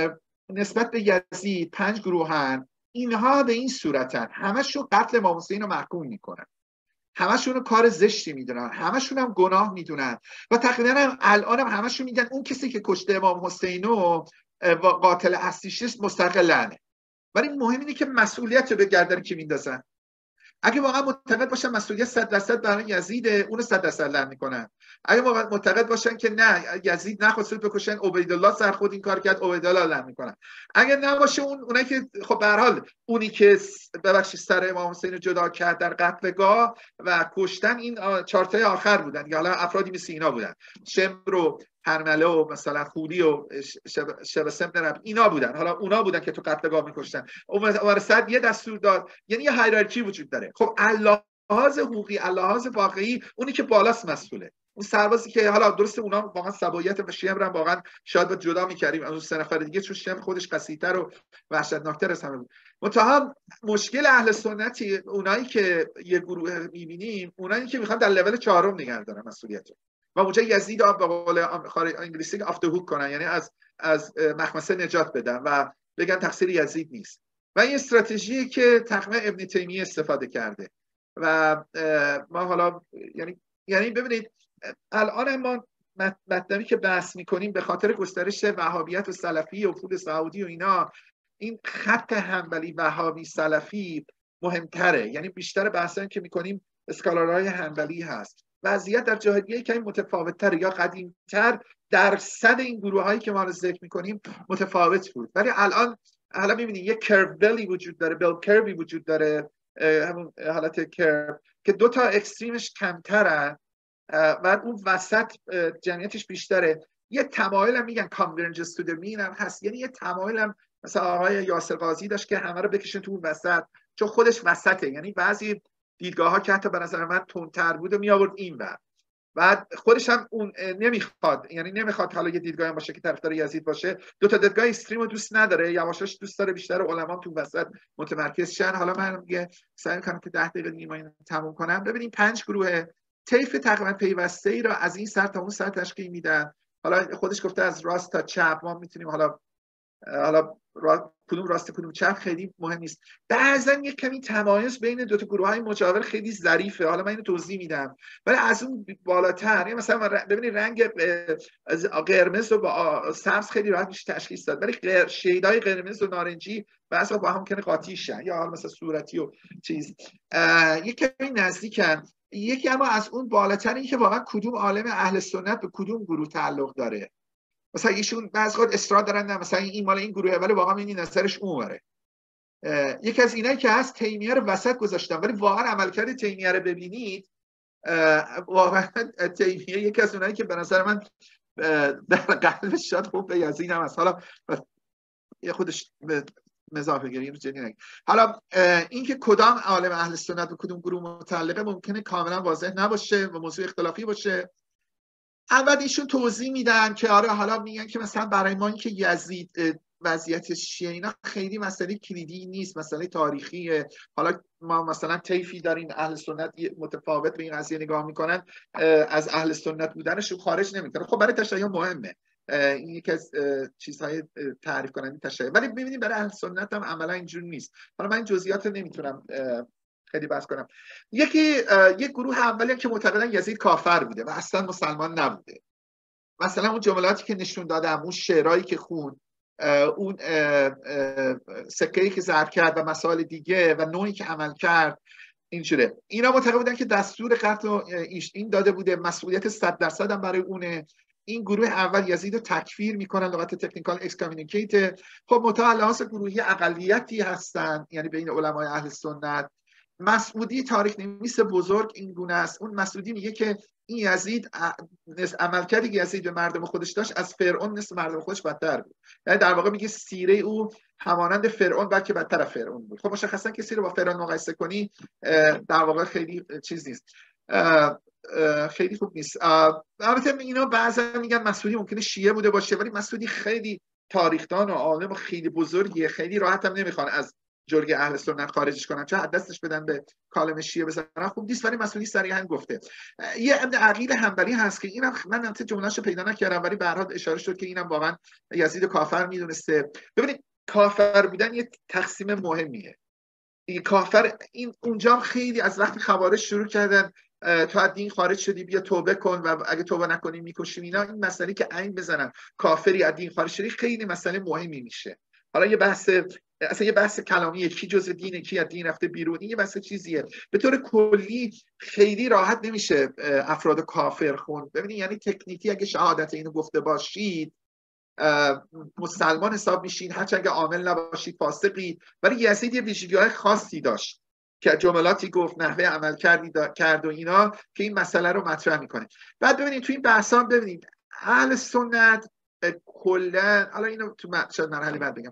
نسبت به یزید 5 گروهن، اینها به این صورتن، همشون قتل امام حسین رو محکوم میکنن، همشون رو کار زشتی میدونن، همشون هم گناه میدونن و تقریبا الان هم همشون میگن اون کسی که کشته امام حسین و قاتل اصلیش مستقلنه. ولی مهم اینه که مسئولیت رو به گردن کی میندازن. اگه واقعا معتقد باشن مسئولیت 100% برای یزیده، اونو 100% لعن میکنن. اگه معتقد باشن که نه یزید نخواست بکشن، عبیدالله سر خود این کار کرد، عبیدالله لعن میکنن. اگه نباشه اونایی که خب به هر حال اونی که ببخشید سر امام حسین رو جدا کرد در قتلگاه و کشتن، این 4 تای آخر بودن یا حالا افرادی مثل اینا بودن، شمر و هرمله و مثلا خولی و شبسم نرم، اینا بودن. حالا اونا بودن که تو قتلگاه میکشتن. عمر سعد یه دستور داد، یعنی یه هایرارکی وجود داره. خب لحاظ حقوقی، لحاظ واقعی، اونی که بالاست مسئوله. اون سربازی که حالا درسته اونا واقعا سبایت و شمر هم واقعا شاید با جدا می‌کردیم از اون 3 نفر دیگه، چون شمر خودش قسی‌تر و وحشتناکتر از همه بود. منتها مشکل اهل سنتی، اونایی که یه گروه می‌بینیم، اونایی که می‌خوان در لول 4 نگه دارن مسئولیتو و اونجا یزید به قول انگلیسی آف د هوک کنن، یعنی از مخمسه نجات بدن و بگن تقصیر یزید نیست. و این استراتژی که تقریبا ابن تیمیه استفاده کرده و ما حالا یعنی ببینید الان ما مطلبی که بحث میکنیم به خاطر گسترش وهابیت و سلفی و فول سعودی و اینا، این خط حنبلی وهابی سلفی مهمتره. یعنی بیشتر بحثایی که میکنیم اسکالارهای حنبلی هست. وضعیت در جاهای دیگه کمی متفاوت‌تر یا قدیم‌تر، درصد این گروه‌هایی که ما رو ذکر می‌کنیم متفاوت بود. ولی الان حالا می‌بینید یک کرو بلی وجود داره، بل کروی وجود داره، همون حالت کرو که 2 تا اکستریمش کمترن و اون وسط جمعیتش بیشتره. یه تمایل هم میگن کانورجنس تو د مین هم هست، یعنی یه تمایل هم مثلا آقای یاسر قاضی داشت که همه رو بکشن تو اون وسط، چون خودش وسطه. یعنی بعضی دیدگاه ها که حتی به نظر من تندتر بود می آورد این ور بعد خودش هم اون نمیخواد، یعنی نمیخواد حالا یه دیدگاهی باشه که طرفدار یزید باشه، دو تا دیدگاه اکستریم رو دوست نداره، یواشاش دوست داره بیشتر علما تو وسط متمرکز شن. حالا من میگه سعی می‌کنم که 10 دقیقه دیگه اینو تموم کنم. ببینیم 5 گروه طیف تقریبا پیوسته‌ای را از این سر تا اون سر تشکیل میدن. حالا خودش گفته از راست تا چپ، ما میتونیم حالا کدوم راست کدوم چپ خیلی مهم نیست. بعضا یک کمی تمایز بین دو تا گروه‌های مجاور خیلی ظریفه، حالا من اینو توضیح میدم. ولی از اون بالاتر مثلا ببینید رنگ قرمز رو با سبز خیلی راحت میشه تشخیص داد، ولی شیدای قرمز و نارنجی بعضا با هم ممکنه قاطی شن، یا حالا مثلا صورتی و چیز یک کمی نزدیکن. یکی اما از اون بالاتر این که واقعا کدوم عالم اهل سنت به کدوم گروه تعلق داره. مثلا ایشون بعضی وقت اصرار دارن نه مثلا این مال این گروهه، ولی واقعا این نظرش اونوره. یکی از اینایی که هست تیمیه رو وسط گذاشتن، ولی واقعا عملکرد تیمیه رو ببینید، واقعا تیمیه یکی از اونایی که به نظر من در قلبش شاید خوب به یزید هم هست. حالا یه خودش مضافه گیری رو جدی نگیر. حالا این که کدام عالم اهل سنت و کدوم گروه متعلقه ممکنه کاملا واضح نباشه و موضوع اختلافی باشه. اول ایشون توضیح میدن که آره حالا میگن که مثلا برای ما این که یزید وضعیت شیعه اینا خیلی مسئله کلیدی نیست، مسئله تاریخیه. حالا ما مثلا طیفی داریم اهل سنت متفاوت به این قضیه نگاه میکنن، از اهل سنت بودنش خارج نمیکنه. خب برای تشیع مهمه، این یکی از چیزهای تعریف کننده تشیع، ولی ببینید برای اهل سنت هم عملا اینجور نیست. حالا من این جزئیات رو نمیتونم خیلی بحث کنم. یک گروه اولی که معتقدن یزید کافر بوده و اصلا مسلمان نبوده. مثلا اون جملاتی که نشون دادم، اون شعرهایی که خون، اون سکه‌ای که ضرب کرد و مسائل دیگه و نوعی که عمل کرد اینجوره. اینا معتقد بودن که دستور قتل این داده بوده، مسئولیت 100% هم برای اونه. این گروه اول یزید رو تکفیر میکنن، لغت تکنیکال اکسکامینیکیت. خب متعلقات گروهی اقلیتی هستن، یعنی بین علمای اهل سنت. مسعودی تاریخ نویس بزرگ این گونه است. اون مسعودی میگه که این یزید عملکردی که یزید به مردم خودش داشت از فرعون مثل مردم خودش بدتر بود. یعنی در واقع میگه سیره او همانند فرعون بلکه بدتر از فرعون بود. خب مشخصا کسی رو با فرعون مقایسه کنی در واقع خیلی چیز نیست، خیلی خوب نیست. البته اینا بعضا میگن مسعودی ممکنه شیعه بوده باشه، ولی مسعودی خیلی تاریخدان و عالم و خیلی بزرگیه، خیلی راحت هم نمیخوان از جرگ اهل سنت خارجش کنن، چه دستش بدن به کالم شیعه بزنن خوب نیست. ولی مسعودی صریحا گفته. یه عقیل حنبلی هست که اینم من البته جمله‌اشو پیدا نکردم، ولی به هر حال اشاره شد که اینم واقعا یزید کافر میدونسته. ببینید کافر بودن یه تقسیم مهمیه. این کافر این اونجا خیلی از وقتی خوارج شروع کردن تو از دین خارج شدی بیا توبه کن و اگه توبه نکنی میکشیم اینا، این مسئله که عین بزنن کافری از دین خارج شدی خیلی مسئله مهمی میشه. حالا یه بحث کلامیه، کی جزء دینه کی از دین رفته بیرون، این یه بحث چیزیه. به طور کلی خیلی راحت نمیشه افراد کافر خوند. ببینید یعنی تکنیکی اگه شهادت اینو گفته باشید مسلمان حساب میشین، هرچند که عامل نباشید فاسقی. ولی یزید یه ویژگی‌های خاصی داشت که جملاتی گفت، نحوه عمل کرد و اینا که این مسئله رو مطرح میکنه. بعد ببینید تو این بحثا ببینید اهل سنت کلا، حالا اینو تو شاید مرحله بعد بگم.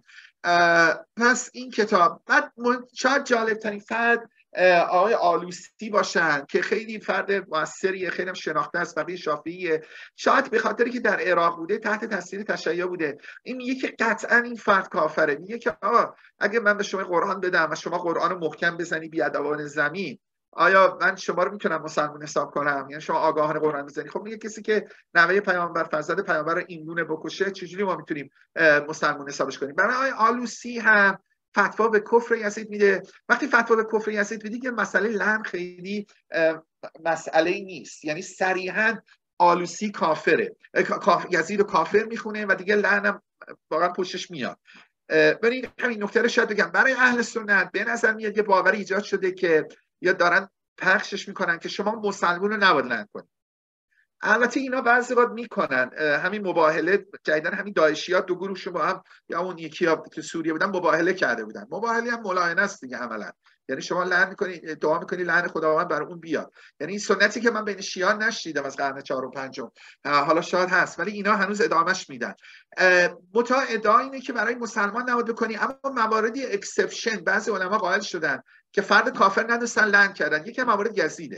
پس این کتاب بعد شاید جالب ترین فرد آقای آلوسی باشن که خیلی فرد موثریه، خیلی هم شناخته است، فقیه شافعیه. شاید به خاطری که در عراق بوده تحت تاثیر تشیع بوده. این میگه که قطعا این فرد کافره. میگه که اگه من به شما قرآن بدم و شما قرآن رو محکم بزنی بیادبان زمین، آیا من شما رو میتونم مسلمان حساب کنم؟ یعنی شما آگاهانه قرآن بزنی. خب میگه کسی که نوه پیامبر فرزند پیامبر رو این گونه بکشه چجوری ما میتونیم مسلمان حسابش کنیم؟ برای آقای آلوسی هم فتوا به کفر یزید میده. وقتی فتوا به کفر یزید میده که مسئله لعن خیلی مسئله نیست، یعنی صریحا آلوسی کافره، یزید رو کافر میخونه و دیگه لعن هم واقعا پشتش میاد. ولی همین نکته رو شاید بگم برای اهل سنت به نظر میاد یه باوری ایجاد شده که یا دارن پخشش میکنن که شما مسلمون رو نباید لعن کنید. البته اینا بعضی وقت میکنن همین مباهله جدیدن، همین داعشیات دو گروهشون با هم یا اون یکی ها که سوریه بودن مباهله کرده بودن. مباهله هم ملاعنه است دیگه عملا، یعنی شما لعن میکنی، دعا میکنی لعن خداوند بر اون بیاد. یعنی این سنتی که من بین شیعان نشیدم از قرن 4 و 5، حالا شاید هست ولی اینا هنوز ادامهش میدن. متأ ادعا اینه که برای مسلمان نباید بکنی، اما مواردی اکسپشن بعضی علما قائل شدن که فرد کافر ندونستن لعن کردن. یکی موارد یزیده.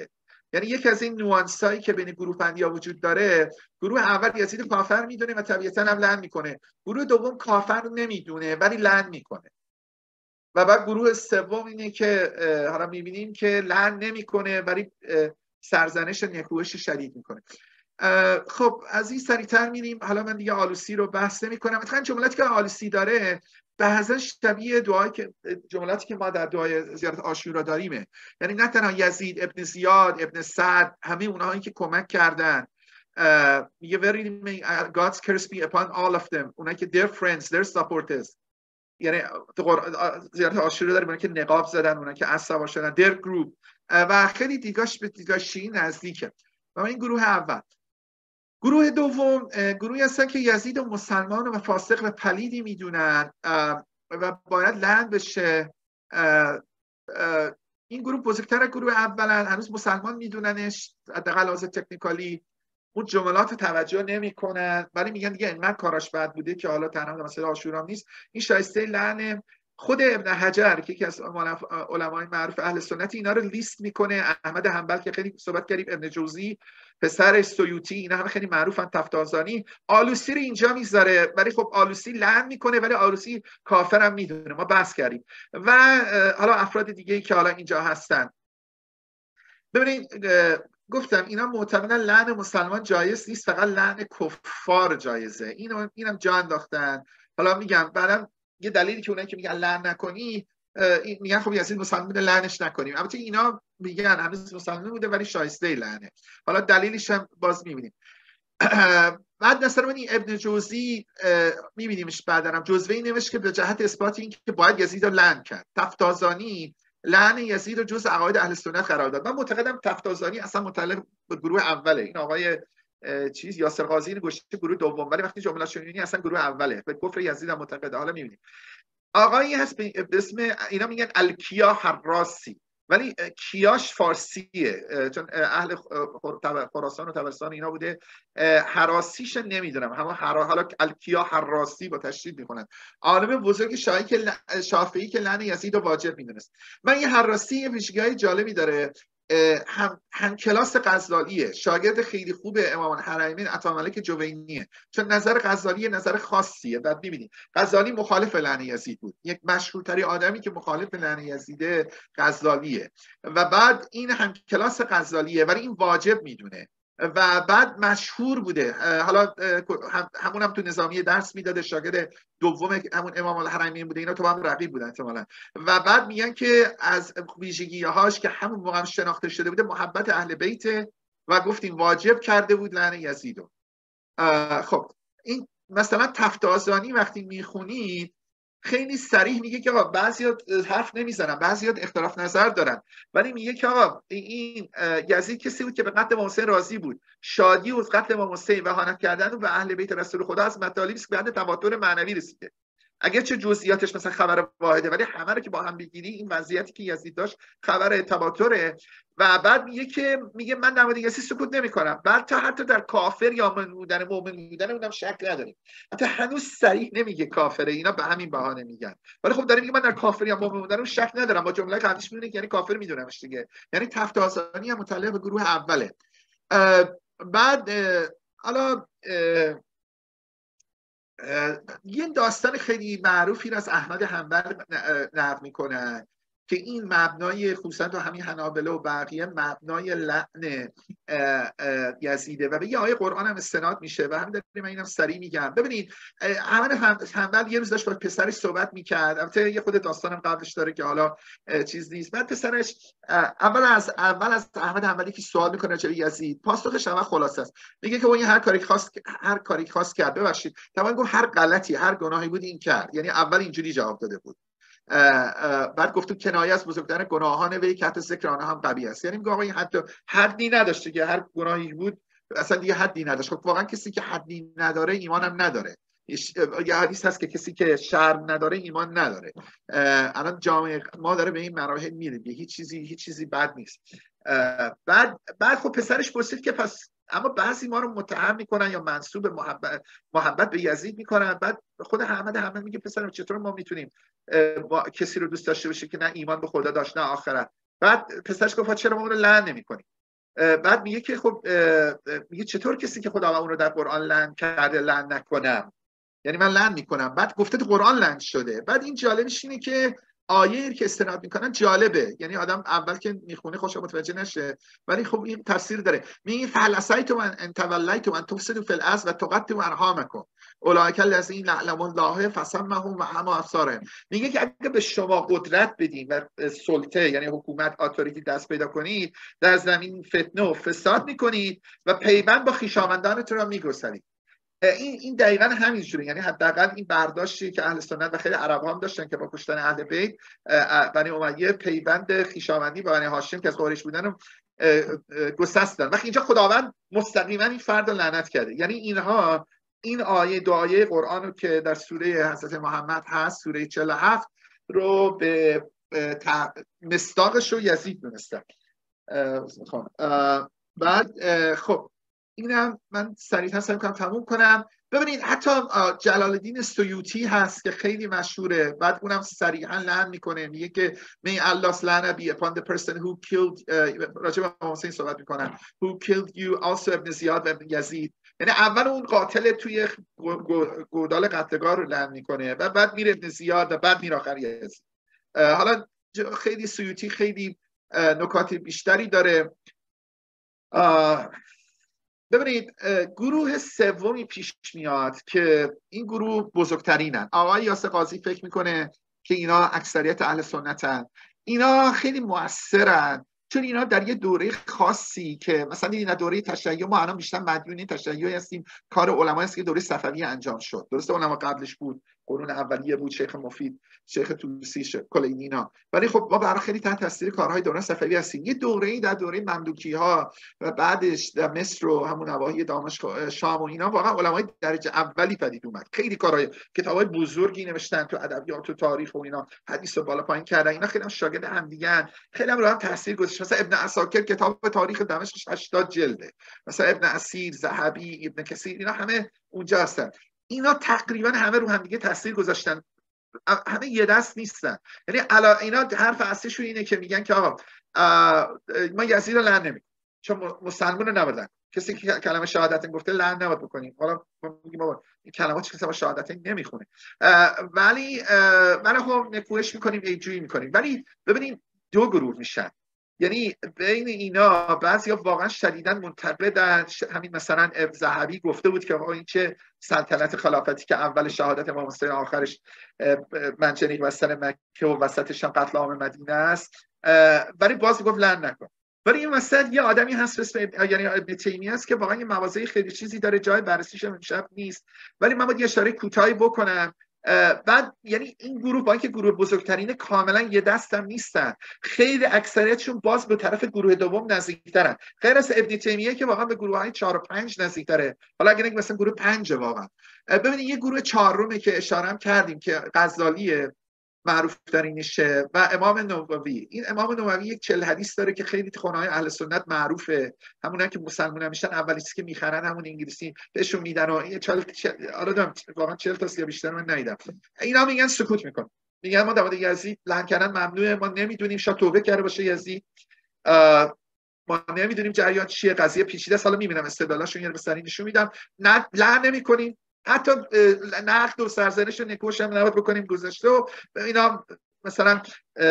یعنی یکی از این نوانسایی که بین گروه بندی‌ها وجود داره، گروه اول یزید کافر میدونه و طبیعتاً هم لعن میکنه، گروه دوم کافر نمیدونه ولی لعن میکنه، و بعد گروه سوم اینه که حالا میبینیم که لعن نمیکنه ولی سرزنش نکوهش شدید میکنه. خب از این سریعتر میریم. حالا من دیگه آلوسی رو بحث نمی‌کنم. اتفاقا جملاتی که آلوسی داره بعضا شبیه دعایی که جملاتی که ما در دعای زیارت عاشورا داریمه. یعنی نه تنها یزید، ابن زیاد، ابن سعد، همه اونهایی که کمک کردن، میگه very God's curse be upon all of them، اونایی که their friends, their supporters، یعنی زیارت عاشورا داریم اونایی که نقاب زدن، اونایی که عصبانی شدن، their group، و خیلی دیگاش به دیگاه شیعی نزدیکه. و این گروه اول. گروه دوم گروهی هستن که یزید و مسلمان و فاسق و پلیدی میدونن و باید لعن بشه. این گروه بزرگتر از گروه اولن، هنوز مسلمان میدوننش، حداقل لحاظ تکنیکالی اون جملات توجه نمیکنن ولی میگن دیگه اینقدر کاراش بد بوده که حالا تنها مثلا عاشورا نیست، این شایسته لعن. خود ابن حجر که یکی از علمای معروف اهل سنت اینا رو لیست میکنه، احمد حنبل که خیلی صحبت کردیم، ابن جوزی، پسر سیوطی، اینا همه خیلی معروفن، تفتازانی، آلوسی رو اینجا میذاره ولی خب آلوسی لعن میکنه ولی آلوسی کافرم میدونه، ما بحث کردیم. و حالا افراد دیگه‌ای که حالا اینجا هستن. ببینید گفتم اینا معتقدن لعن مسلمان جایز نیست، فقط لعن کفار جایزه. اینم جا انداختن. حالا میگم بعدم یه دلیلی که اونایی که میگن لعن نکنی میگن خب یزید مسلمان بوده لعنش نکنیم، البته اینا میگن هنوز مسلمان بوده ولی شایسته لعنه. حالا دلیلش هم باز میبینیم. بعد مثلا ابن جوزی میبینیمش بعدا هم جزوه‌ای نوشت که به جهت اثبات این که باید یزید رو لعن کرد. تفتازانی لعن یزید رو جز عقاید اهل سنت قرار داد. من معتقدم تفتازانی اصلا متعلق به گروه اوله. این آقای یاسر قاضی اینو گوشه گروه دوم، ولی وقتی جمله‌اش می‌بینی اصلا گروه اوله. به کفر یزید هم معتقده. حالا می‌بینیم آقایی هست به اسم، اینا میگن الکیا حراسی ولی کیاش فارسیه چون اهل خراسان و طبرستان اینا بوده، حراسیش نمیدونم، حالا الکیا حراسی با تشدید میکنن. عالم بزرگ شافعی که لعن یزید رو واجب میدونست. من یه حراسی یه ویژگی‌های جالبی داره، هم کلاس غزالیه، شاگرد خیلی خوب امام الحرمین عطاملک جوینیه، چون نظر غزالی نظر خاصیه. بعد می‌بینید غزالی مخالف لعن یزید بود، یک مشهورترین آدمی که مخالف لعن یزیده غزالیه، و بعد این هم کلاس غزالیه ولی این واجب میدونه و بعد مشهور بوده. حالا همون هم تو نظامی درس میداده، شاگرد دوم همون امام الحرمین بوده، اینا تو هم رقیب بودن احتمالاً. و بعد میگن که از ویژگی‌هاش که همون موقع شناخته شده بوده محبت اهل بیت و گفتیم واجب کرده بود لعن یزیدو. خب این مثلا تفتازانی وقتی میخونید خیلی صریح میگه که آقا بعضیا حرف نمیزنن، بعضیا اختلاف نظر دارن، ولی میگه که آقا این یزید کسی بود که به قتل امام حسین راضی بود، شادی از قتل امام حسین و اهانت کردن و به اهل بیت رسول خدا از مطالبی است که بعد تواتر معنوی رسیده. اگر چه جزئیاتش مثلا خبر واحده ولی همه رو که با هم بگیری این وضعیتی که یزید داشت خبر تواتره. و بعد میگه من در مورد یزید سکوت نمی‌کنم، بعد تا حتی در کافر یا مؤمن بودن اونم شک نداریم، حتی هنوز صریح نمیگه کافره، اینا به همین بهانه میگن، ولی خب داره میگه من در کافر یا مؤمن بودن شک ندارم، با جمله قبلیش میونه که یعنی کافر میدونمش دیگه. یعنی تفتازانی هم متعلق به گروه اوله. بعد حالا یه داستان خیلی معروفی رو از احمد حنبل نقل میکنن که این مبنای خصوصا تو همین حنابلة و بقیه مبنای لعن یزیده و به یه آیه قرآن هم استناد میشه و همین داریم من اینم سریع میگم. ببینید احمد حنبل یه روز داشت با پسرش صحبت میکرد، البته یه خود داستانم قبلش داره که حالا چیز نیست. بعد پسرش اول از احمد حنبلی که سوال میکنه چه یزید، پاسخش هم خلاصه است، میگه که اون هر کاری خواست کرد، ببخشید تمام گفت هر غلطی هر گناهی بود این کرد، یعنی اول اینجوری جواب داده بود. بعد گفت تو کنایه از بزرگترین گناهان وی که حتی ذکر آنها هم قبیح است، یعنی میگه آقا این حدی نداشته که هر گناهی بود اصلا دیگه حدی نداشت. خب واقعا کسی که حدی نداره ایمان هم نداره. یه حدیث هست که کسی که شرم نداره ایمان نداره. الان جامعه ما داره به این مراحل میره، هیچ چیزی بد نیست. بعد خب پسرش پرسید که پس اما بعضی ما رو متهم میکنن یا منسوب محبت به یزید میکنن. بعد خود احمد حنبل میگه پسرم چطور ما میتونیم کسی رو دوست داشته باشیم که نه ایمان به خدا داشت نه آخرت. بعد پسرش گفت چرا ما اون رو لعن نمیکنیم؟ بعد میگه که خب میگه چطور کسی که خداوند اون رو در قرآن لعن کرده لعن نکنم، یعنی من لعن میکنم. بعد گفته تو قرآن لعن شده. بعد این جالبش اینه که آیه که استناد میکنن جالبه، یعنی آدم اول که میخونه خوش متوجه نشه، ولی خب این تفسیر داره. میگه فلسیت و ان تولیت و ان تفسدوا فی الارض و تقطعوا ارحامکم اولئک الذین یعلم الله فسمهم و اعمی ابصارهم. میگه که اگه به شما قدرت بدیم و سلطه یعنی حکومت اتوریتی دست پیدا کنید، در زمین فتنه و فساد میکنید و پیوند با خویشاوندانتون را میگسلید. این دقیقاً همینجوره، یعنی حداقل این برداشتی که اهل سنت و خیلی عرب هم داشتن که با کشتن اهل بیت بنی امیه پیوند خویشاوندی با بنی هاشم که از قریش بودن رو گسستن. وقتی اینجا خداوند مستقیما این فرد رو لعنت کرده، یعنی اینها این آیه دعای قرآن رو که در سوره حضرت محمد هست، سوره 47 رو به مصداقش رو یزید دونستن. بعد خب اینم من سریعا سعی کنم تموم کنم. ببینید حتی جلال الدین سیوطی هست که خیلی مشهوره، بعد اونم سریعا لعن میکنه، میگه که may Allah's la'na be upon the person who killed راجع به امام حسین صحبت میکنن who killed you also ابن زیاد و ابن یزید. یعنی اول اون قاتل توی گودال قتلگاه رو لعن میکنه و بعد میره ابن زیاد و بعد میره آخر یزید. حالا خیلی سیوطی خیلی نکات بیشتری داره. ببینید گروه سومی پیش میاد که این گروه بزرگترینن. آقای یاسر قاضی فکر میکنه که اینا اکثریت اهل سنتن. اینا خیلی مؤثرن چون اینا در یه دوره خاصی که مثلا این دوره تشیع، ما الان بیشتر مدیون تشیع هستیم، کار علما است که دوره صفوی انجام شد. درسته علما قبلش بود، قرون اولیه بود، شیخ مفید، شیخ طوسی، کلینی اینا، ولی خب ما برای خیلی تحت تاثیر کارهای دوره صفوی هستیم. یه دوره‌ای در دوره مملوکی ها و بعدش در مصر و همون نواحی دامشق شام و اینا واقعا علمای درجه اولی پدید اومد. خیلی کارهای کتابای بزرگی نوشتن تو ادبیات و تاریخ و اینا، حدیث رو بالا پایین کردن. اینا خیلی هم شاگرد هم دیگه، خیلی هم رو هم تاثیر گذاشت. مثلا ابن عساکر کتاب تاریخ دمشق 80 جلده، مثلا ابن اسیر، ذهبی، ابن کثیر، اینا همه اونجا هستن. اینا تقریبا همه رو هم دیگه تاثیر گذاشتن، همه یه دست نیستن. یعنی اینا حرف اصلیشون اینه که میگن که آقا ما یزید رو لعن نمی‌کنیم چون مسلمان رو نبردن. کسی که کلمه شهادت گفته لعن نباید بکنیم. حالا میگیم بابا این کلمات چه کسی شهادت نمیخونه، ولی خب نکوهش میکنیم، ایجویی میکنیم. ولی ببینید دو گروه میشن، یعنی بین اینا بعضیا واقعا شدیداً منتقدن. همین مثلا ذهبی گفته بود که آقا این چه سلطنت خلافتی که اول شهادت امام حسین آخرش منجنیق بستن مکه و وسطش هم قتل عام مدینه است، ولی باز گفت لعن نکن. ولی این وسط یه آدمی هست اسم یعنی ابن تیمیه است که واقعا یه مواضع خیلی چیزی داره، جای بررسیش امشب نیست، ولی من باید یه اشاره کوتاهی بکنم. بعد یعنی این گروه با اینکه گروه بزرگترین کاملا یه دستم نیستن، خیلی اکثریتشون باز به طرف گروه دوم نزدیکترن، غیر از ابن تیمیه که واقعا به گروه های 4 و 5 نزدیکتره. حالا اگه مثلا گروه 5 واقعا ببینید، یه گروه 4 که اشاره هم کردیم که غزالیه معروف ترینشه و امام نووی. این امام نووی یک 40 حدیث داره که خیلی خونه‌های اهل سنت معروفه، همونایی که مسلمان میشن اولی چیزی که میخرن همون انگلیسی بهشون میدن و یه 40 واقعا 40 تا یا بیشتر من ندیدم. اینا میگن سکوت میکن، میگن ما در مورد یزید لعن کردن ممنوعه، ما نمیدونیم، شاید توبه کرده باشه یزید، ما نمیدونیم جریان چیه، قضیه پیچیده است. حالا میبینم استدلالاشون یه به سری نشون میدم. نه لعن نمیکنیم، حتی نقد و سرزنش و نکوش هم نباید بکنیم گذشته و اینا مثلا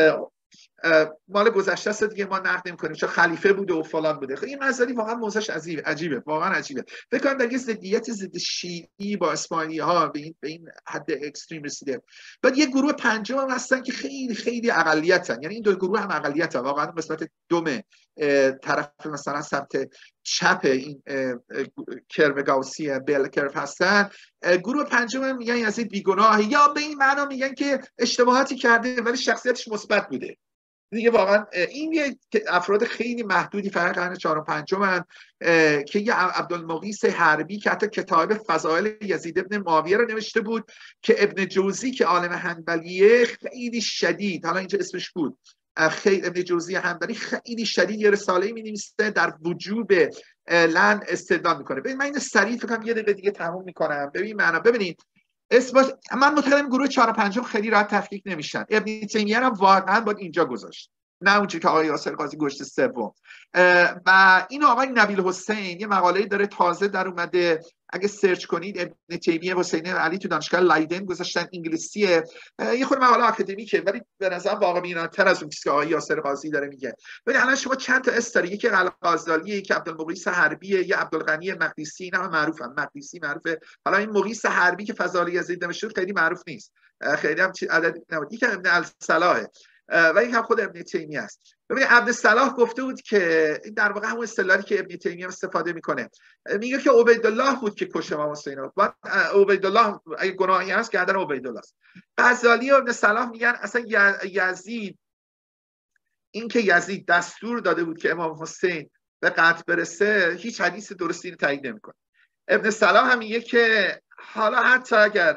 مال گذشته است دیگه ما نقد نمی‌کنیم چون خلیفه بوده و فلان بوده. خب این مسئله واقعا موضوعش عجیبه، واقعا عجیبه. فکر کنم در یه ضدیت ضد شیعی با اسماعیلی‌ها به این حد اکستریم رسیده. بعد یه گروه پنجم هم هستن که خیلی خیلی اقلیتن، یعنی این دو گروه هم اقلیتن واقعا نسبت دومه طرف مثلا سمت چپ این کرو گاوسی بل کرو هستن. گروه پنجم میگن یزید بیگناه، یا به این معنا میگن که اشتباهاتی کرده ولی شخصیتش مثبت بوده دیگه. واقعا این یه افراد خیلی محدودی فقط قرن 4 و 5 که یه عبدالمغیث حربی که حتی کتاب فضائل یزید ابن معاویه رو نوشته بود که ابن جوزی که عالم حنبلیه خیلی شدید، حالا اینجا اسمش بود، خیلی ابن جوزی حنبلی خیلی شدید یه رساله می‌نویسه در وجوب لعن استدلال میکنه. ببین من این سریع فکر کنم یه دقیقه دیگه تموم میکنم. ببینید من معتقدم گروه 4 و 5 خیلی راحت تفکیک نمیشن. ابن تیمیه هم واقعا باید اینجا گذاشت. نه اونجوری که آقای یاسر قاضی گشت سوم. و این آقای نبیل حسین یه مقاله داره تازه در اومده، اگه سرچ کنید ابن تیمیه حسین علی تو دانشگاه لایدن گذاشتن، انگلیسیه، یه خود مقاله آکادمیکه ولی به نظر واقع بینانه‌تر از اون چیزی که آقای یاسر قاضی داره میگه. ببین الان شما چند تا استاری، یکی غزالیه، یکی عبدالمقیس حربیه، یا عبدالغنی مقدسی، اینا معروفن. مقدسی معروفه، حالا این مقیس حربی که فضائل یزید نوشته خیلی معروف نیست، خیلی هم عدد نبود. یکی ابن الصلاح و این هم خود ابن تیمیه است. ببینید ابن صلاح گفته بود که در واقع همون اصطلاحی که ابن تیمیه استفاده میکنه، میگه که عبیدالله بود که کشت امام حسین رو. عبیدالله اگه گناهی هست گردن عبیدالله است. غزالی و ابن صلاح میگن اصلا یزید، این که یزید دستور داده بود که امام حسین به قتل برسه، هیچ حدیث درستی رو تایید نمیکنه. ابن صلاح هم میگه که حالا حتی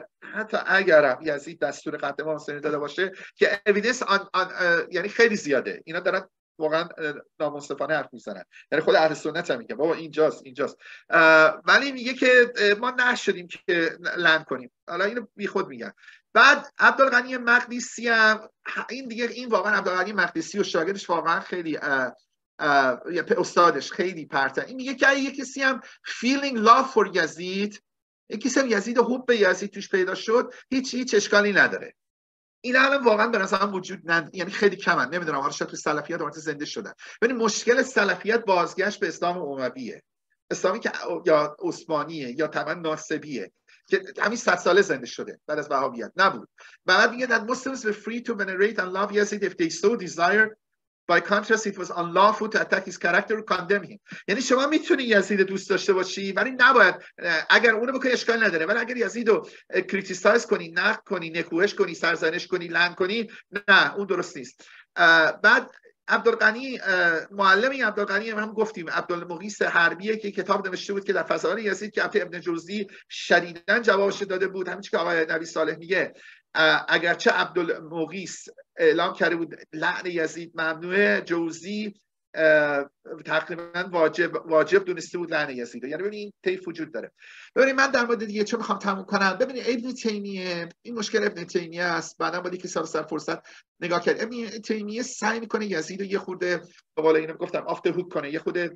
اگر یزید دستور قتل امام حسین داده باشه که اویدنس یعنی خیلی زیاده، اینا دارن واقعا نامنصفانه حرف میزنن، یعنی خود اهل سنت هم میگه بابا اینجاست. ولی میگه که ما نشدیم که لعن کنیم، حالا اینو بیخود میگن. بعد عبدالغنی مقدسی هم این واقعا عبدالغنی مقدسی و شاگردش واقعا خیلی استادش خیلی پرتن. این میگه که اگه کسی هم feeling love for یزید، کسی هم یزید و حب به یزید توش پیدا شد، هیچ اشکالی نداره. این الان واقعا به نظرم وجود نداره، یعنی خیلی کمن. نمیدونم حالا شاید تو سلفیت دوباره زنده شدن. ولی مشکل سلفیت بازگشت به اسلام امویه، اسلامی که یا عثمانیه یا طبعا ناصبیه که همین 100 ساله زنده شده بعد از وهابیت نبود. بعد میگه that Muslims were free to venerate and love Yazid if they so desire. By contrast, it was unlawful to attack his character or condemn him. یعنی شما میتونی یزید دوست داشته باشی ولی نباید، اگر اونو بکنی اشکال نداره، ولی اگر یزید رو کریتیسایز کنی، نقد کنی، نکوهش کنی، سرزنش کنی، لعن کنی، نه اون درست نیست. بعد عبدالغنی معلم عبدالغنی هم گفتیم عبدالمقیس حربیه که کتاب نوشته بود که در فضائل یزید که ابن جوزی شدیداً جوابش داده بود، همین که آقای نبی صالح میگه اگرچه عبدالمقیس اعلام کرده بود لعن یزید ممنوعه، جوزی تقریبا واجب دونسته بود لعن یزید. یعنی ببینید این طیف وجود داره. ببینید من در مورد دیگه چون میخوام تموم کنم، ببینید ابن تیمیه، این مشکل ابن تیمیه است، بعدا باید که سر فرصت نگاه کرد. ابن تیمیه سعی میکنه یزید رو یه خورده به قول اینو گفتم آفت هوک کنه، یه خورده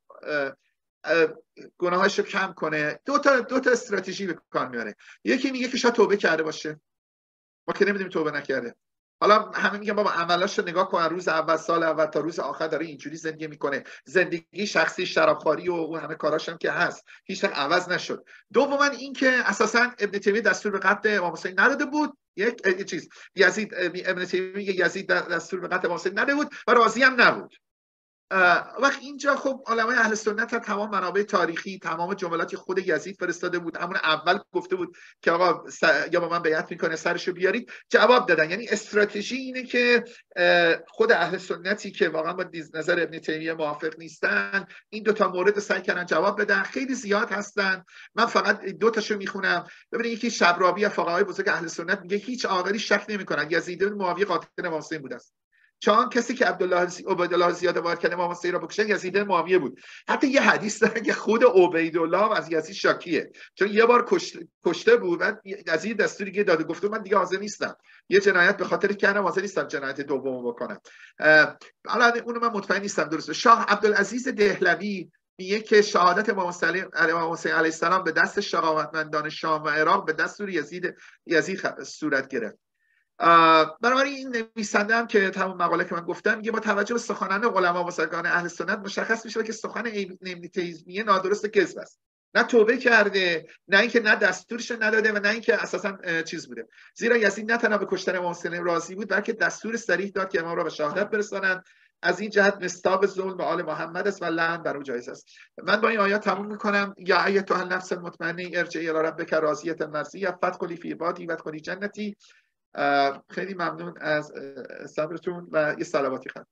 گناهاش رو کم کنه. دو تا استراتژی به کار میاره. یکی میگه که شاید توبه کرده باشه، ما که نمیدونیم توبه نکرده. حالا همه میگن بابا عملاش رو نگاه کن، روز اول سال اول تا روز آخر داره اینجوری زندگی میکنه، زندگی شخصی شرابخواری و اون همه کاراش هم که هست هیچ وقت عوض نشد. دوما این که اساسا ابن تیمیه دستور به قتل امام حسین نداده بود. یک چیز یزید، ابن تیمیه میگه یزید دستور به قتل امام حسین نداده بود و راضی هم نبود. وقت اینجا خب علمای اهل سنت تمام منابع تاریخی، تمام جملاتی خود یزید فرستاده بود، همون اول گفته بود که آقا یا با من بیعت میکنه سرشو بیارید، جواب دادن. یعنی استراتژی اینه که خود اهل سنتی که واقعا با نظر ابن تیمیه موافق نیستن، این دو تا مورد سعی کردن جواب بدن. خیلی زیاد هستن، من فقط دو تاشو میخونم. ببینید یکی شبرابی فقهای بزرگ اهل سنت میگه هیچ عاقلی شک نمیکنن یزید بن معاویه قاتل امام حسین بوده است، چون کسی که عبیدالله زیاد وارد کرد امام حسین را بکشه یزید معاویه بود. حتی یه حدیث داره که خود عبیدالله از یزید شاکیه، چون یه بار کشته بود و یزید دستوری که داده گفته من دیگه حاضر نیستم، یه جنایت به خاطر کردم، حاضر نیستم جنایت دومو بکنم. الان اونو من مطمئن نیستم درسته. شاه عبدالعزیز دهلوی میگه که شهادت امام حسین علیه السلام به دست شقاوتمندان شام و عراق به دستور یزید صورت گرفت. بنابراین این نویسنده هم که تمام مقاله که من گفتم میگه با توجه به سخنان علما و بزرگان اهل سنت مشخص میشه که سخن ابن تیمیه نادرست کذب است. نه توبه کرده، نه اینکه نه دستورش نداده و نه اینکه اساسا چیز بوده. زیرا یزید نه تنها به کشتن امام حسین راضی بود بلکه دستور صریح داد که امام را به شهادت برسانند. از این جهت مصداق ظلم به آل محمد است و لعن بر او جایز است. من با این آیات تموم میکنم. یا ایتها النفس المطمئنه ارجعی الی ربک راضیة مرضیة فادخلی فی عبادی وادخلی جنتی. خیلی ممنون از صبرتون و یه صلواتی خواهد.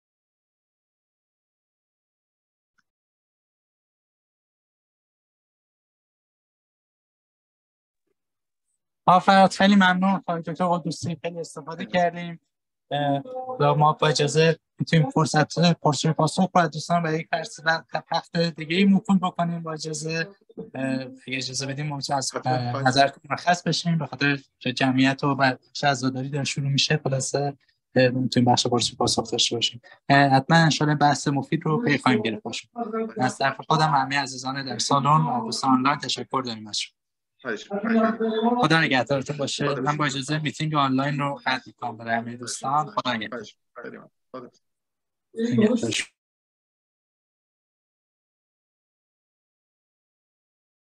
فراد خیلی ممنون خانم دکتر قدوسی، خیلی استفاده کردیم و ما با اجازه میتونیم فرصت پرسش پاسخ با دوستان برای یک هفته دیگه ممکن بکنیم. با اجازه اجازه بدیم ما از نظرتون مرخص بشیم به خاطر جمعیت و بعد عزاداری داره شروع میشه. خلاصه میتونیم بخش پرسش پاسخ داشته باشیم. حتما ان شاء الله بحث مفید رو پی خواهیم گرفت باشیم. از طرف خودم همه عزیزان در سالن و دوستان آنلاین تشکر داریم ازشون. خدا نگهدارتون باشه. من با اجازه میتینگ آنلاین رو قطع می‌کنم برای همه دوستان. خدا نگهدار.